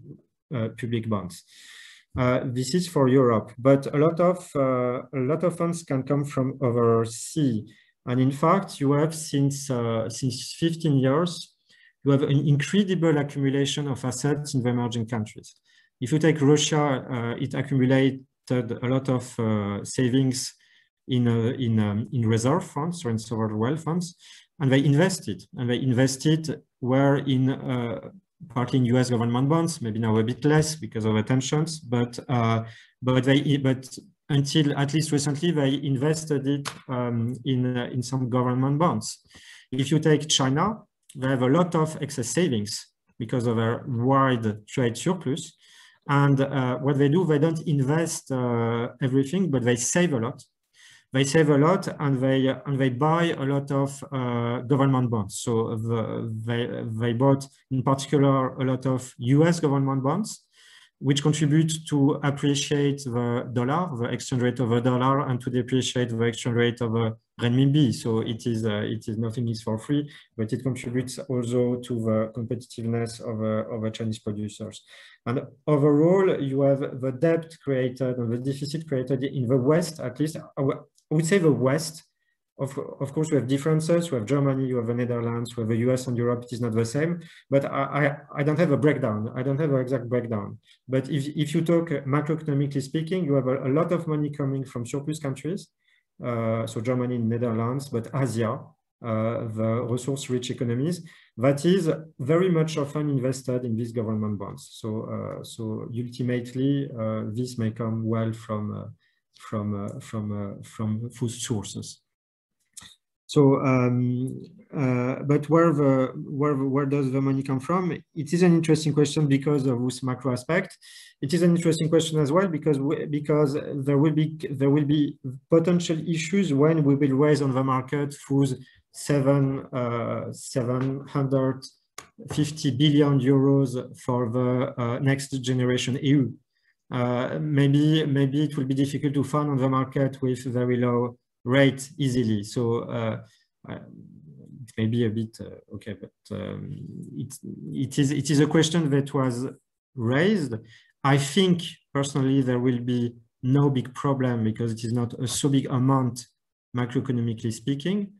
uh, public bonds. Uh, this is for Europe, but a lot of uh, a lot of funds can come from overseas, and in fact, you have since uh, since fifteen years, you have an incredible accumulation of assets in the emerging countries. If you take Russia, uh, it accumulated a lot of uh, savings in uh, in um, in reserve funds or in sovereign wealth funds. And they invested, and they invested where in uh, partly in U S government bonds, maybe now a bit less because of the tensions, but uh, but they but until at least recently they invested it um, in uh, in some government bonds. If you take China, they have a lot of excess savings because of their wide trade surplus, and uh, what they do, they don't invest uh, everything, but they save a lot. They save a lot, and they and they buy a lot of uh, government bonds. So the, they they bought in particular a lot of U S government bonds, which contribute to appreciate the dollar, the exchange rate of the dollar, and to depreciate the exchange rate of the renminbi. So it is uh, it is nothing is for free, but it contributes also to the competitiveness of uh, of the Chinese producers. And overall, you have the debt created and the deficit created in the West, at least. I would say the West. Of, of course, we have differences. We have Germany, you have the Netherlands, we have the U S and Europe. It is not the same, but I, I, I don't have a breakdown. I don't have an exact breakdown. But if, if you talk macroeconomically speaking, you have a, a lot of money coming from surplus countries. Uh, so Germany, Netherlands, but Asia, uh, the resource-rich economies, that is very much often invested in these government bonds. So, uh, so ultimately, uh, this may come well from uh, from uh, from uh, from food sources. So, um, uh, but where the where where does the money come from? It is an interesting question because of this macro aspect. It is an interesting question as well because we, because there will be there will be potential issues when we will raise on the market through seven uh, seven hundred fifty billion euros for the uh, next generation E U. Uh, maybe, maybe it will be difficult to fund on the market with very low rate easily. So uh, uh, it may be a bit uh, okay, but um, it, it is it is a question that was raised. I think personally there will be no big problem because it is not a so big amount macroeconomically speaking.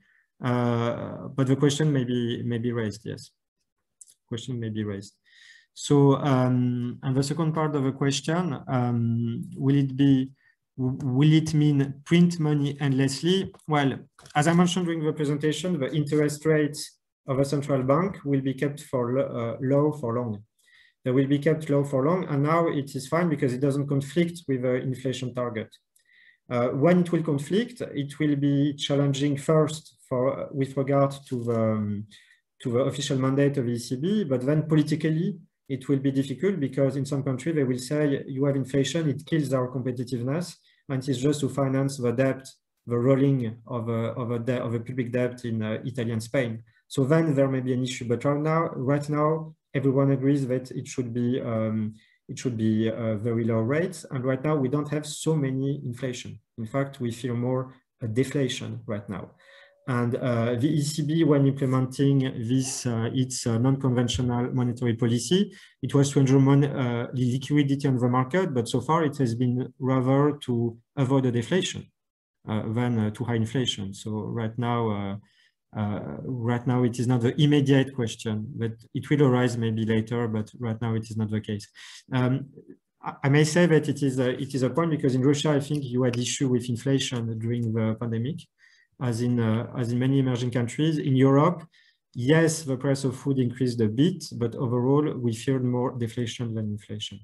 Uh, but the question may be, may be raised, yes. Question may be raised. So, um, and the second part of the question, um, will it be, will it mean print money endlessly? Well, as I mentioned during the presentation, the interest rates of a central bank will be kept for uh, low for long. They will be kept low for long, and now it is fine because it doesn't conflict with the inflation target. Uh, when it will conflict, it will be challenging first for uh, with regard to the um, to the official mandate of the E C B, but then politically it will be difficult because in some countries they will say you have inflation, it kills our competitiveness, and it's just to finance the debt, the rolling of a of a, of a public debt in uh, Italy and Spain. So then there may be an issue, but right now, right now. Everyone agrees that it should be um, it should be uh, very low rates, and right now we don't have so many inflation. In fact, we feel more a deflation right now. And uh, the E C B, when implementing this uh, its uh, non-conventional monetary policy, it was to ensure uh, liquidity on the market, but so far it has been rather to avoid a deflation uh, than uh, to high inflation. So right now. Uh, Uh, right now, it is not the immediate question, but it will arise maybe later, but right now it is not the case. Um, I, I may say that it is, a, it is a point because in Russia, I think you had issue with inflation during the pandemic, as in, uh, as in many emerging countries. In Europe, yes, the price of food increased a bit, but overall, we feared more deflation than inflation.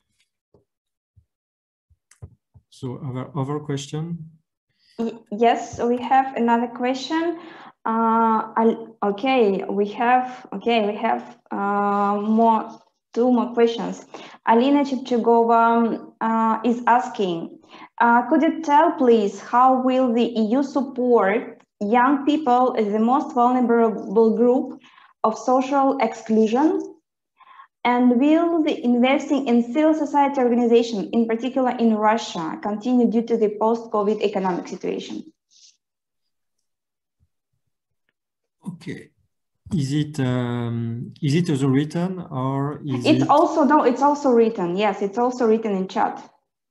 So, other, other question? Yes, we have another question. Uh, okay, we have okay, we have uh, more two more questions. Alina Chepchegova uh, is asking, uh, could you tell please how will the E U support young people as the most vulnerable group of social exclusion? And will the investing in civil society organization, in particular in Russia, continue due to the post-COVID economic situation? Okay, is it um, is it also written or is it's it... also no? It's also written. Yes, it's also written in chat.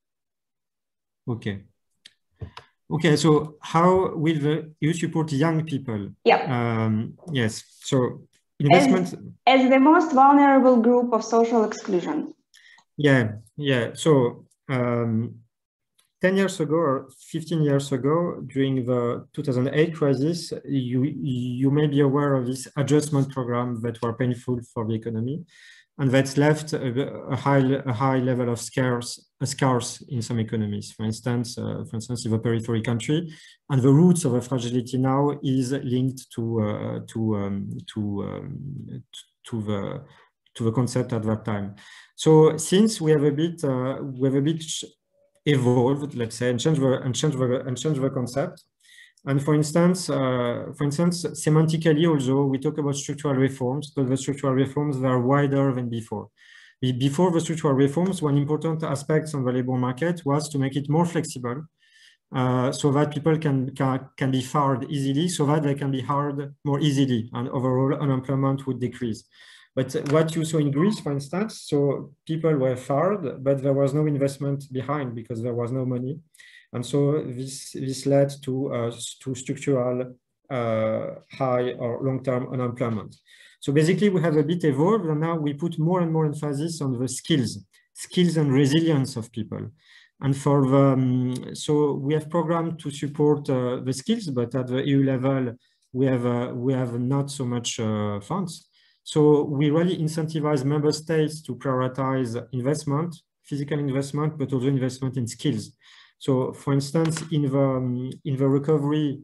Okay. Okay. So how will the E U support young people? Yeah. Um, yes. So investment as, as the most vulnerable group of social exclusion. Yeah. Yeah. So. Um, ten years ago or fifteen years ago, during the two thousand eight crisis, you, you may be aware of this adjustment program that were painful for the economy, and that's left a, a, high, a high level of scarce, a scarce in some economies. For instance, uh, for instance, in the periphery country, and the roots of the fragility now is linked to uh, to um, to um, to the to the concept at that time. So since we have a bit uh, we have a bit evolved, let's say, and change the and change the and change the concept. And for instance, uh, for instance, semantically, also we talk about structural reforms, but the structural reforms were wider than before. Before the structural reforms, one important aspect on the labor market was to make it more flexible, uh, so that people can, can can be fired easily, so that they can be hired more easily, and overall unemployment would decrease. But what you saw in Greece, for instance, so people were fired, but there was no investment behind because there was no money. And so this, this led to, uh, to structural uh, high or long-term unemployment. So basically we have a bit evolved, and now we put more and more emphasis on the skills, skills and resilience of people. And for the, um, so we have programmed to support uh, the skills, but at the E U level, we have, uh, we have not so much uh, funds. So we really incentivize member states to prioritize investment, physical investment, but also investment in skills. So, for instance, in the in the recovery,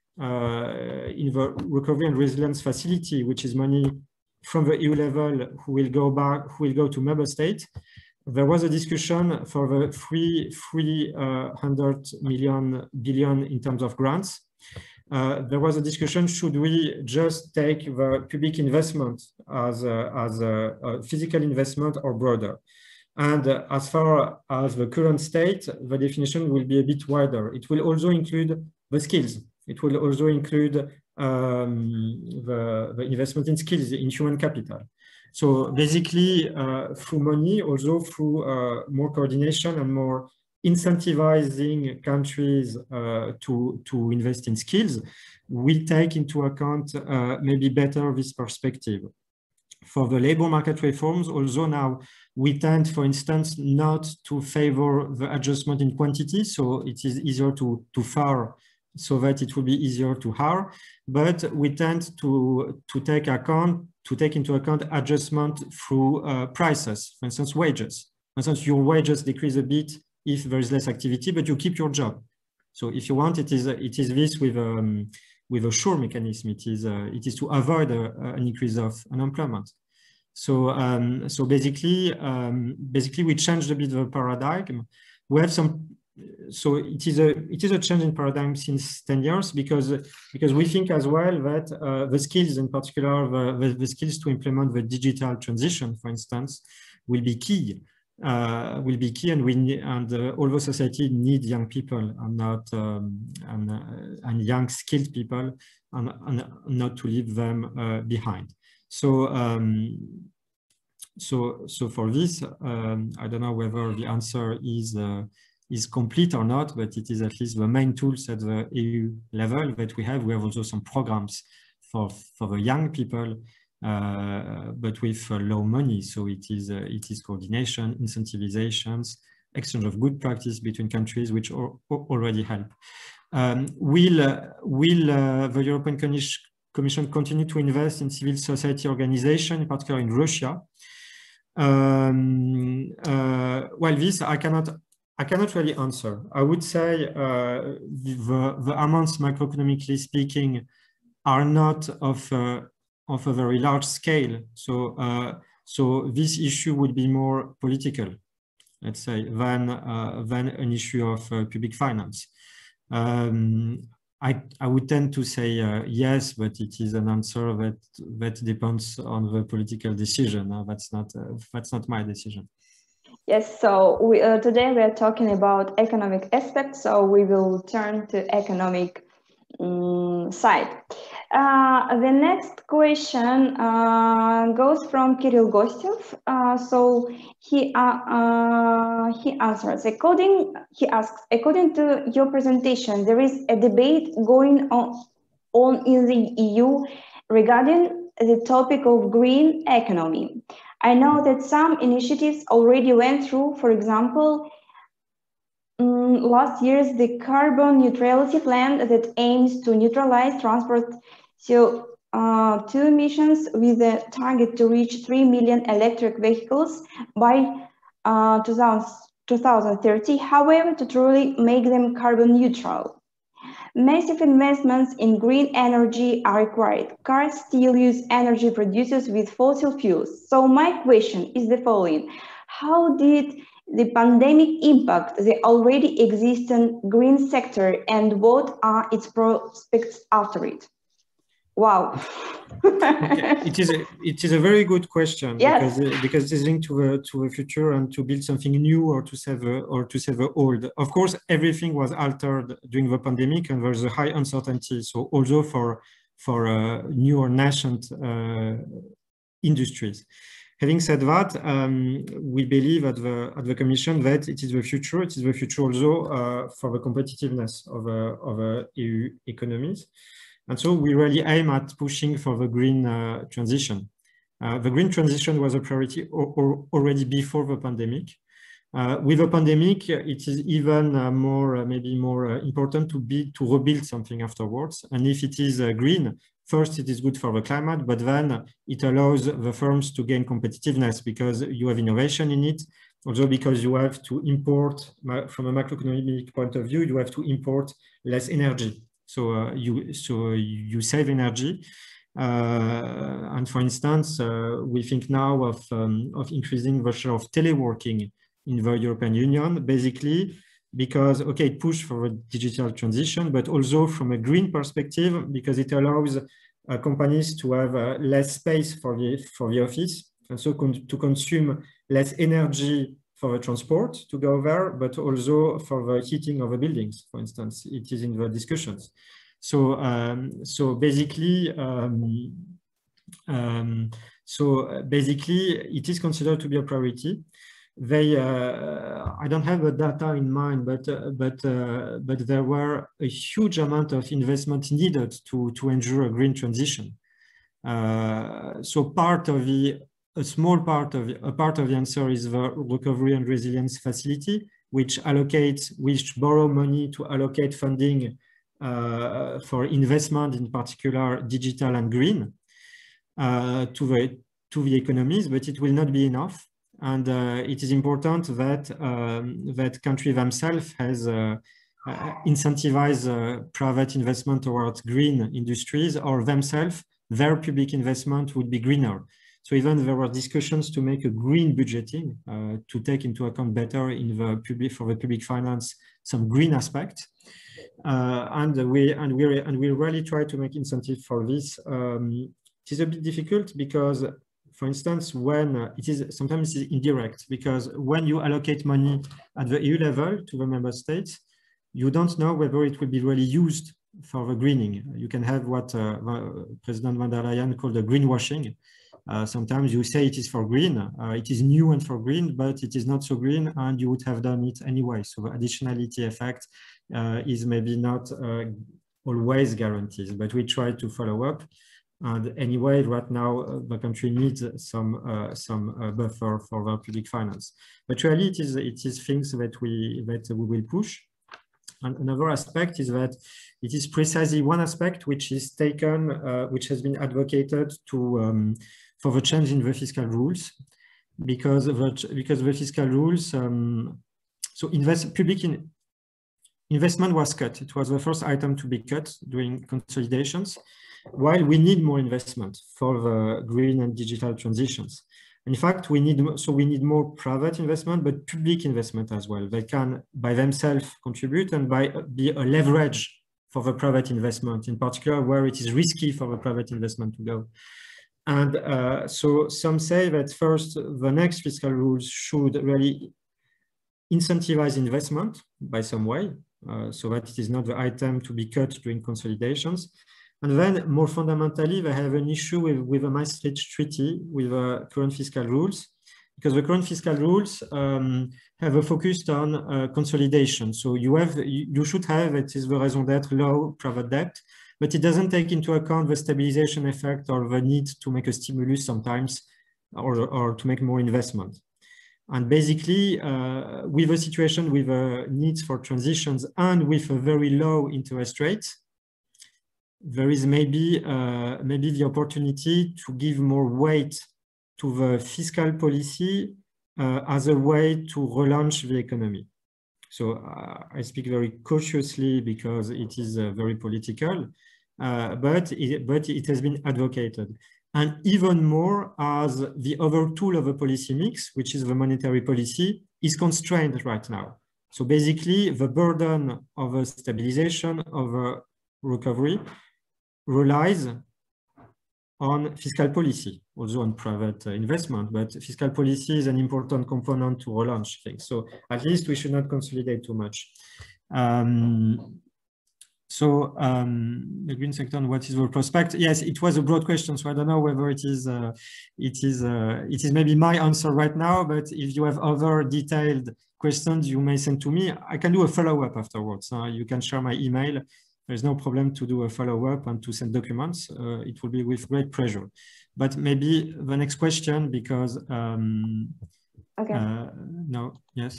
uh, in the recovery and resilience facility, which is money from the E U level, who will go back, who will go to member states, there was a discussion for the three three uh, hundred million billion in terms of grants. uh, there was a discussion, should we just take the public investment as a, as a, a physical investment or broader? And uh, as far as the current state, the definition will be a bit wider. It will also include the skills. It will also include um, the, the investment in skills, in human capital. So basically, uh, through money, also through uh, more coordination and more incentivizing countries uh, to, to invest in skills, we take into account uh, maybe better this perspective. For the labor market reforms, also now we tend, for instance, not to favor the adjustment in quantity, so it is easier to, to fire so that it will be easier to hire, but we tend to, to take account, to take into account adjustment through uh, prices, for instance, wages. For instance, your wages decrease a bit if there is less activity, but you keep your job. So if you want, it is, it is this with, um, with a sure mechanism. It is, uh, it is to avoid a, an increase of unemployment. So, um, so basically, um, basically we changed a bit the paradigm. We have some, so it is a, it is a change in paradigm since ten years, because, because we think as well that uh, the skills, in particular, the, the, the skills to implement the digital transition, for instance, will be key. Uh, will be key, and we need, and uh, all the society need young people and not um, and, uh, and young skilled people, and, and not to leave them uh, behind. So um, so so for this, um, I don't know whether the answer is uh, is complete or not, but it is at least the main tools at the E U level that we have. We have also some programs for for the young people. Uh, but with uh, low money, so it is uh, it is coordination, incentivizations, exchange of good practice between countries, which are, are already help. Um, will uh, will uh, the European Commission continue to invest in civil society organization, in particular in Russia? Um, uh, well, this I cannot I cannot really answer. I would say uh, the the amounts, macroeconomically speaking, are not of uh, of a very large scale. So, uh, so this issue would be more political, let's say, than, uh, than an issue of uh, public finance. Um, I, I would tend to say uh, yes, but it is an answer that, that depends on the political decision. Uh, that's, not, uh, that's not my decision. Yes, so we, uh, today we are talking about economic aspects, so we will turn to economic um, side. Uh, the next question uh, goes from Kirill Gostyev. Uh, so he uh, uh, he answers. According he asks, according to your presentation, there is a debate going on on in the E U regarding the topic of green economy. I know that some initiatives already went through. For example, Um, last year's the carbon neutrality plan that aims to neutralize transport C O two uh, emissions with a target to reach three million electric vehicles by uh, two thousand thirty, however, to truly make them carbon neutral. Massive investments in green energy are required. Cars still use energy produced with fossil fuels. So my question is the following. How did the pandemic impact the already existing green sector, and what are its prospects after it? Wow. Okay. It is a, it is a very good question. Yes. because because it is linked to the to the future and to build something new or to save a, or to save the old. Of course, everything was altered during the pandemic, and there's a high uncertainty. So also for for uh, new or nascent uh, industries. Having said that, um, we believe at the at the Commission that it is the future. It is the future also uh, for the competitiveness of uh, of uh, E U economies, and so we really aim at pushing for the green uh, transition. Uh, the green transition was a priority or, or already before the pandemic. Uh, with the pandemic, it is even uh, more uh, maybe more uh, important to be to rebuild something afterwards. And if it is uh, green, first, it is good for the climate, but then it allows the firms to gain competitiveness because you have innovation in it. Also because you have to import, from a macroeconomic point of view, you have to import less energy. So uh, you so you save energy. Uh, and for instance, uh, we think now of, um, of increasing the share of teleworking in the European Union. Basically, because, okay, it pushed for a digital transition, but also from a green perspective, because it allows uh, companies to have uh, less space for the, for the office, and so con to consume less energy for the transport to go there, but also for the heating of the buildings, for instance. It is in the discussions. So, um, so basically, um, um, so basically, it is considered to be a priority. They, uh, I don't have the data in mind, but uh, but uh, but there were a huge amount of investment needed to to ensure a green transition. Uh, so part of the a small part of a part of the answer is the Recovery and Resilience Facility, which allocates, which borrow money to allocate funding uh, for investment, in particular digital and green, uh, to the to the economies, but it will not be enough. And uh, it is important that um, that country themselves has uh, uh, incentivized uh, private investment towards green industries, or themselves, their public investment would be greener. So even there were discussions to make a green budgeting uh, to take into account better in the public, for the public finance, some green aspects. Uh, and we and we and we really try to make incentive for this. Um, it is a bit difficult because, for instance, when uh, it is sometimes it's indirect, because when you allocate money at the E U level to the member states, you don't know whether it will be really used for the greening. You can have what uh, President von der Leyen called the greenwashing. Uh, sometimes you say it is for green, uh, it is new and for green, but it is not so green, and you would have done it anyway. So the additionality effect uh, is maybe not uh, always guaranteed, but we try to follow up. And anyway, right now uh, the country needs some uh, some uh, buffer for the public finance. But really, it is it is things that we that we will push. And another aspect is that it is precisely one aspect which is taken, uh, which has been advocated to um, for the change in the fiscal rules, because of the, because the fiscal rules. Um, so invest public in, investment was cut. It was the first item to be cut during consolidations, while we need more investment for the green and digital transitions. In fact, we need so we need more private investment, but public investment as well. They can by themselves contribute and by be a leverage for the private investment, in particular where it is risky for the private investment to go. And uh, so some say that first, the next fiscal rules should really incentivize investment by some way, uh, so that it is not the item to be cut during consolidations. And then more fundamentally, they have an issue with, with the Maastricht Treaty, with the current fiscal rules, because the current fiscal rules um, have a focus on uh, consolidation. So you have, you should have, it is the raison d'être, low private debt, but it doesn't take into account the stabilization effect or the need to make a stimulus sometimes, or, or to make more investment. And basically, uh, with a situation with uh, needs for transitions and with a very low interest rate, there is maybe uh, maybe the opportunity to give more weight to the fiscal policy uh, as a way to relaunch the economy. So uh, I speak very cautiously because it is uh, very political, uh, but it, but it has been advocated, and even more as the other tool of a policy mix, which is the monetary policy, is constrained right now. So basically, the burden of a stabilization, of a recovery, relies on fiscal policy, also on private uh, investment, but fiscal policy is an important component to relaunch things. So at least we should not consolidate too much. Um, so um, the green sector and what is the prospect? Yes, it was a broad question, so I don't know whether it is uh, it is uh, it is maybe my answer right now. But if you have other detailed questions, you may send to me. I can do a follow-up afterwards. Uh, you can share my email. There's no problem to do a follow-up and to send documents. Uh, it will be with great pleasure. But maybe the next question, because um, okay. Uh, no, yes.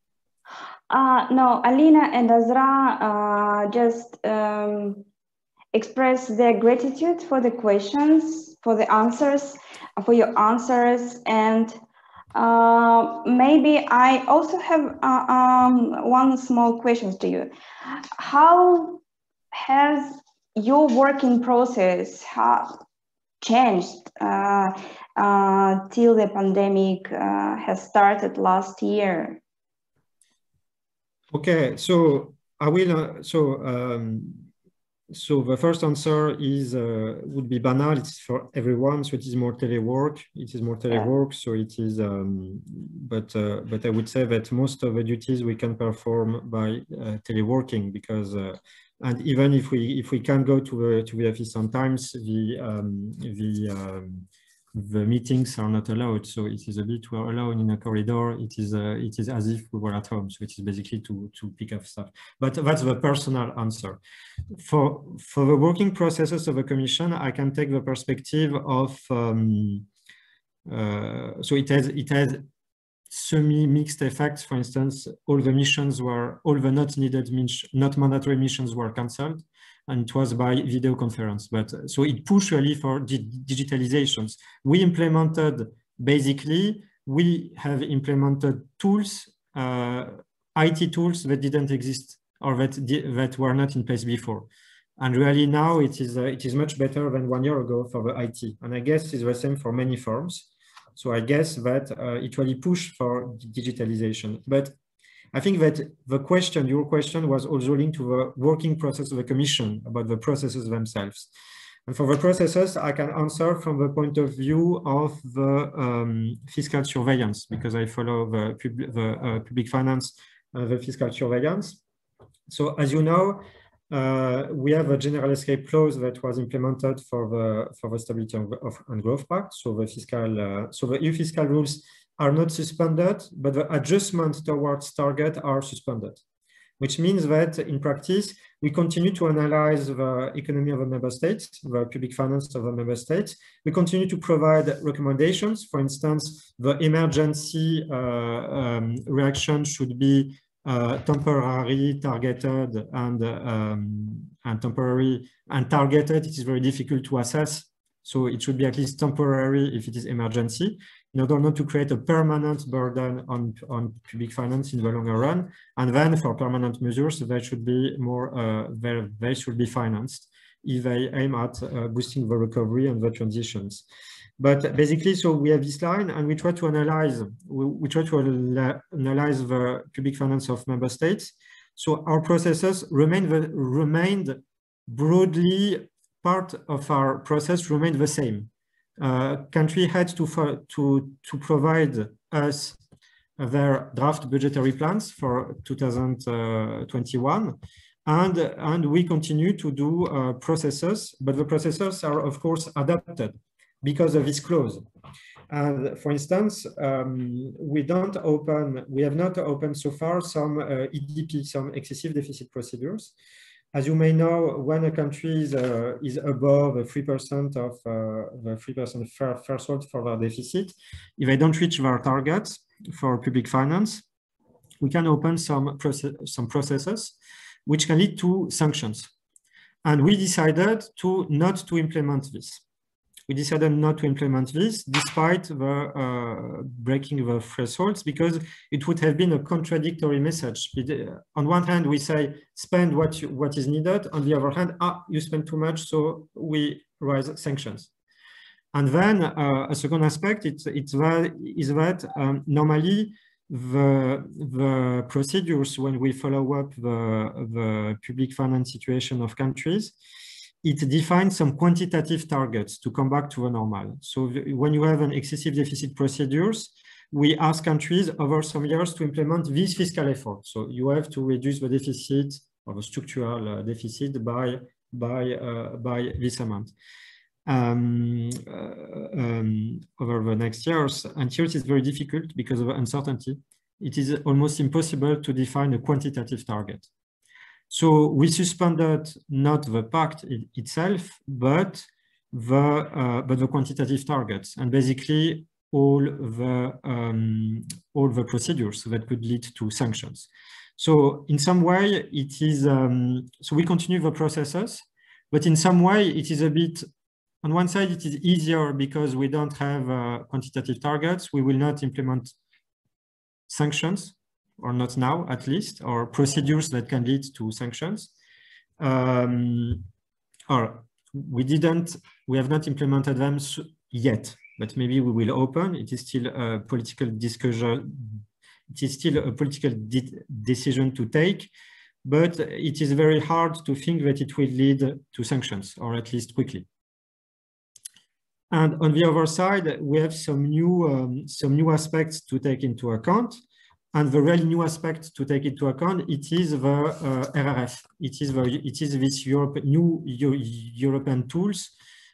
Uh, no, Alina and Azra uh, just um, express their gratitude for the questions, for the answers, for your answers, and uh, maybe I also have uh, um, one small question to you. How has your working process ha changed uh, uh, till the pandemic uh, has started last year? Okay, so I will, uh, so, um, so the first answer is, uh, would be banal, it's for everyone, so it is more telework, it is more telework, so it is, um, but, uh, but I would say that most of the duties we can perform by uh, teleworking, because, uh, and even if we, if we can go to the, to the office sometimes, the, um, the, um, the meetings are not allowed, so it is a bit we're alone in a corridor. It is uh, it is as if we were at home, so it is basically to to pick up stuff. But that's the personal answer. For for the working processes of a commission, I can take the perspective of um, uh, so it has it has semi-mixed effects. For instance, all the missions were all the not needed, not mandatory missions were cancelled, and it was by video conference. But so it pushed really for di digitalizations. We implemented, basically, we have implemented tools, uh, I T tools that didn't exist or that that were not in place before. And really now it is uh, it is much better than one year ago for the I T. And I guess it's the same for many firms. So I guess that uh, it really pushed for digitalization. But I think that the question, your question, was also linked to the working process of the Commission about the processes themselves. And for the processes, I can answer from the point of view of the um, fiscal surveillance, because I follow the, pub the uh, public finance, uh, the fiscal surveillance. So as you know, uh, we have a general escape clause that was implemented for the for the Stability of, of, and Growth Pact. So the fiscal, uh, so the E U fiscal rules are not suspended, but the adjustments towards target are suspended, which means that in practice, we continue to analyze the economy of the member states, the public finance of the member states. We continue to provide recommendations. For instance, the emergency uh, um, reaction should be uh, temporary, targeted, and, um, and temporary and targeted. It is very difficult to assess. So it should be at least temporary if it is emergency, in order not to create a permanent burden on, on public finance in the longer run. And then for permanent measures, they should be more, uh, they, they should be financed if they aim at uh, boosting the recovery and the transitions. But basically, so we have this line and we try to analyze, we, we try to analyze the public finance of member states. So our processes remain the, remained broadly, part of our process remained the same. Uh, country had to, to, to provide us their draft budgetary plans for two thousand twenty-one. And, and we continue to do uh, processes, but the processes are of course adapted because of this clause. And for instance, um, we don't open, we have not opened so far some uh, E D P, some excessive deficit procedures. As you may know, when a country is, uh, is above three percent of uh, the three percent threshold for their deficit, if they don't reach their targets for public finance, we can open some, process, some processes which can lead to sanctions. And we decided to not to implement this. We decided not to implement this despite the uh, breaking the thresholds, because it would have been a contradictory message. It, uh, on one hand, we say spend what you, what is needed. On the other hand, ah, you spend too much, so we raise sanctions. And then uh, a second aspect it's, it's that, is that um, normally the, the procedures when we follow up the, the public finance situation of countries, it defines some quantitative targets to come back to a normal. So when you have an excessive deficit procedures, we ask countries over some years to implement these fiscal efforts. So you have to reduce the deficit or the structural uh, deficit by, by, uh, by this amount um, uh, um, over the next years. And here it is very difficult because of uncertainty. It is almost impossible to define a quantitative target. So we suspended not the pact it, itself, but the uh, but the quantitative targets, and basically all the um, all the procedures that could lead to sanctions. So in some way, it is um, so we continue the processes, but in some way it is a bit. On one side, it is easier because we don't have uh, quantitative targets. We will not implement sanctions, or not now at least, or procedures that can lead to sanctions. Um, or we didn't, we have not implemented them yet, but maybe we will open. It is still a political discussion, it is still a political de decision to take, but it is very hard to think that it will lead to sanctions, or at least quickly. And on the other side, we have some new, um, some new aspects to take into account. And the really new aspect to take into account, it is the uh, R R F. It is, the, it is this Europe, new Euro European tools,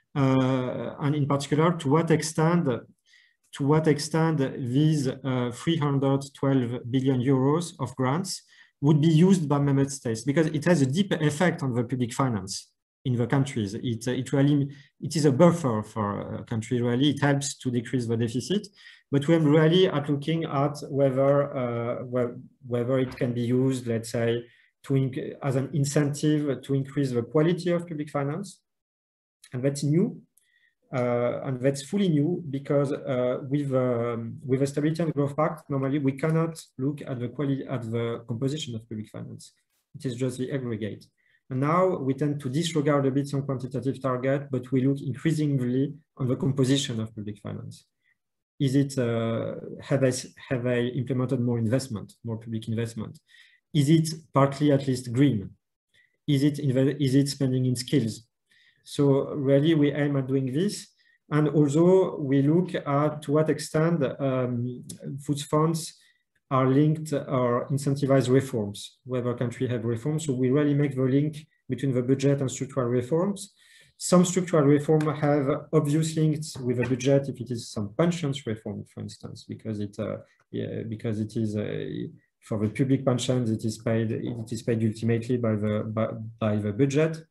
uh, and in particular, to what extent, to what extent these uh, three hundred twelve billion euros of grants would be used by member states, because it has a deep effect on the public finance in the countries. It, uh, it really, it is a buffer for a country, really. It helps to decrease the deficit, but we're really at looking at whether, uh, whether it can be used, let's say, to as an incentive to increase the quality of public finance. And that's new, uh, and that's fully new, because uh, with, um, with the Stability and Growth Pact, normally we cannot look at the quality, at the composition of public finance. It is just the aggregate. And now we tend to disregard a bit some quantitative target, but we look increasingly on the composition of public finance. Is it, uh, have, I, have I implemented more investment, more public investment? Is it partly at least green? Is it, is it spending in skills? So really we aim at doing this. And also we look at to what extent um, food funds are linked or incentivize reforms, whether countries have reforms. So we really make the link between the budget and structural reforms. Some structural reform have obvious links with the budget if it is some pensions reform, for instance, because it uh, yeah, because it is uh, for the public pensions, it is paid it is paid ultimately by the by, by the budget,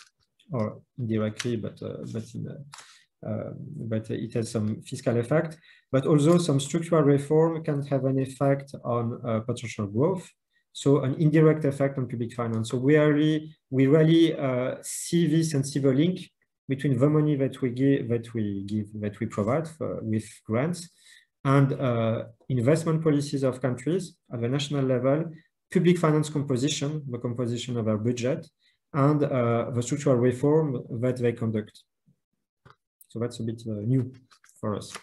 or indirectly, but uh, but in uh, Uh, but it has some fiscal effect. But also some structural reform can have an effect on uh, potential growth. So an indirect effect on public finance. So we really, we really uh, see this and see the link between the money that we give, that we give, that we provide for, with grants, and uh, investment policies of countries at the national level, public finance composition, the composition of our budget, and uh, the structural reform that they conduct. So that's a bit uh, new for us.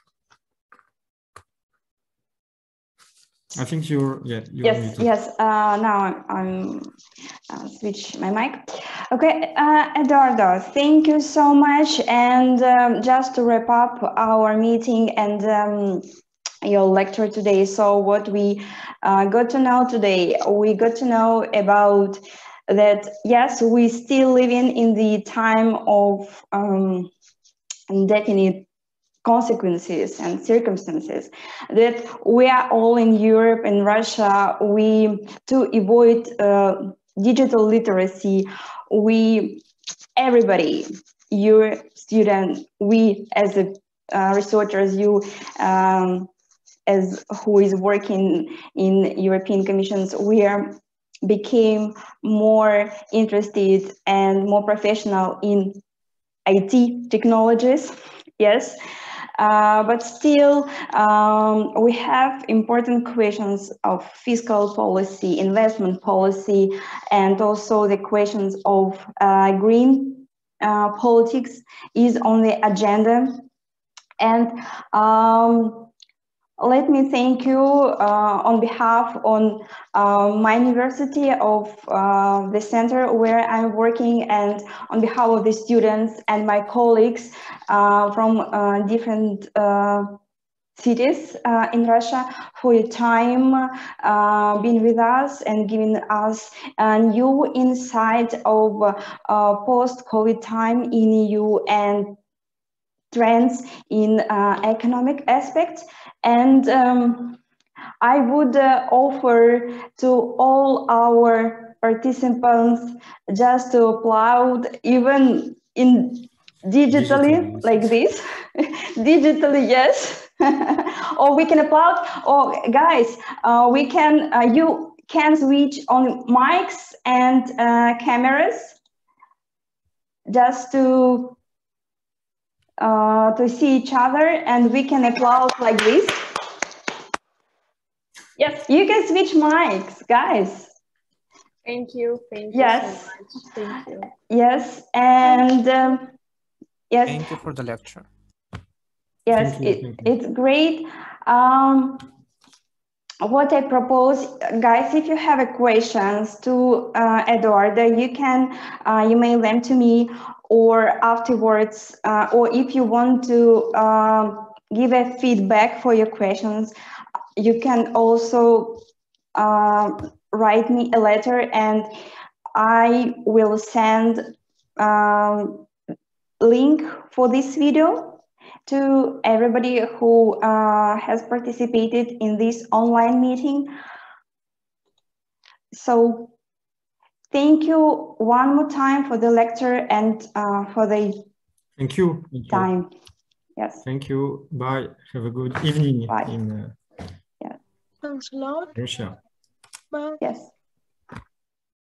I think you're, yeah. You're yes, muted. yes. Uh, now I'm, I'm I'll switch my mic. Okay, uh, Eduardo, thank you so much. And um, just to wrap up our meeting and um, your lecture today. So what we uh, got to know today, we got to know about that, yes, we still living in the time of um, indefinite consequences and circumstances, that we are all in Europe and Russia, we, to avoid uh, digital literacy, we, everybody, your student, we as a uh, researchers, you um, as who is working in European Commissions, we are became more interested and more professional in I T technologies, yes, uh, but still um, we have important questions of fiscal policy, investment policy, and also the questions of uh, green uh, politics is on the agenda. And um, let me thank you uh, on behalf on uh, my university of uh, the center where I'm working, and on behalf of the students and my colleagues uh, from uh, different uh, cities uh, in Russia for your time uh, being with us and giving us a new insight of uh, post-COVID time in E U and trends in uh, economic aspects. And um, I would uh, offer to all our participants just to applaud, even in digitally, digitally like this, digitally, yes. Or we can applaud, or guys, uh, we can, uh, you can switch on mics and uh, cameras just to Uh, to see each other, and we can applaud like this. Yes, you can switch mics, guys. Thank you. Thank you yes. so much. Thank you. Yes, and um, yes. Thank you for the lecture. Yes, it, it's great. Um, what I propose, guys, if you have a questions to uh, Eduardo, you can uh, email them to me, or afterwards, uh, or if you want to uh, give a feedback for your questions, you can also uh, write me a letter, and I will send um, link for this video to everybody who uh, has participated in this online meeting. So thank you one more time for the lecture and uh, for the thank you. Thank you. time. Yes. Thank you. Bye. Have a good evening. Bye. In uh, yeah. Thanks a lot. Russia. Bye. Yes.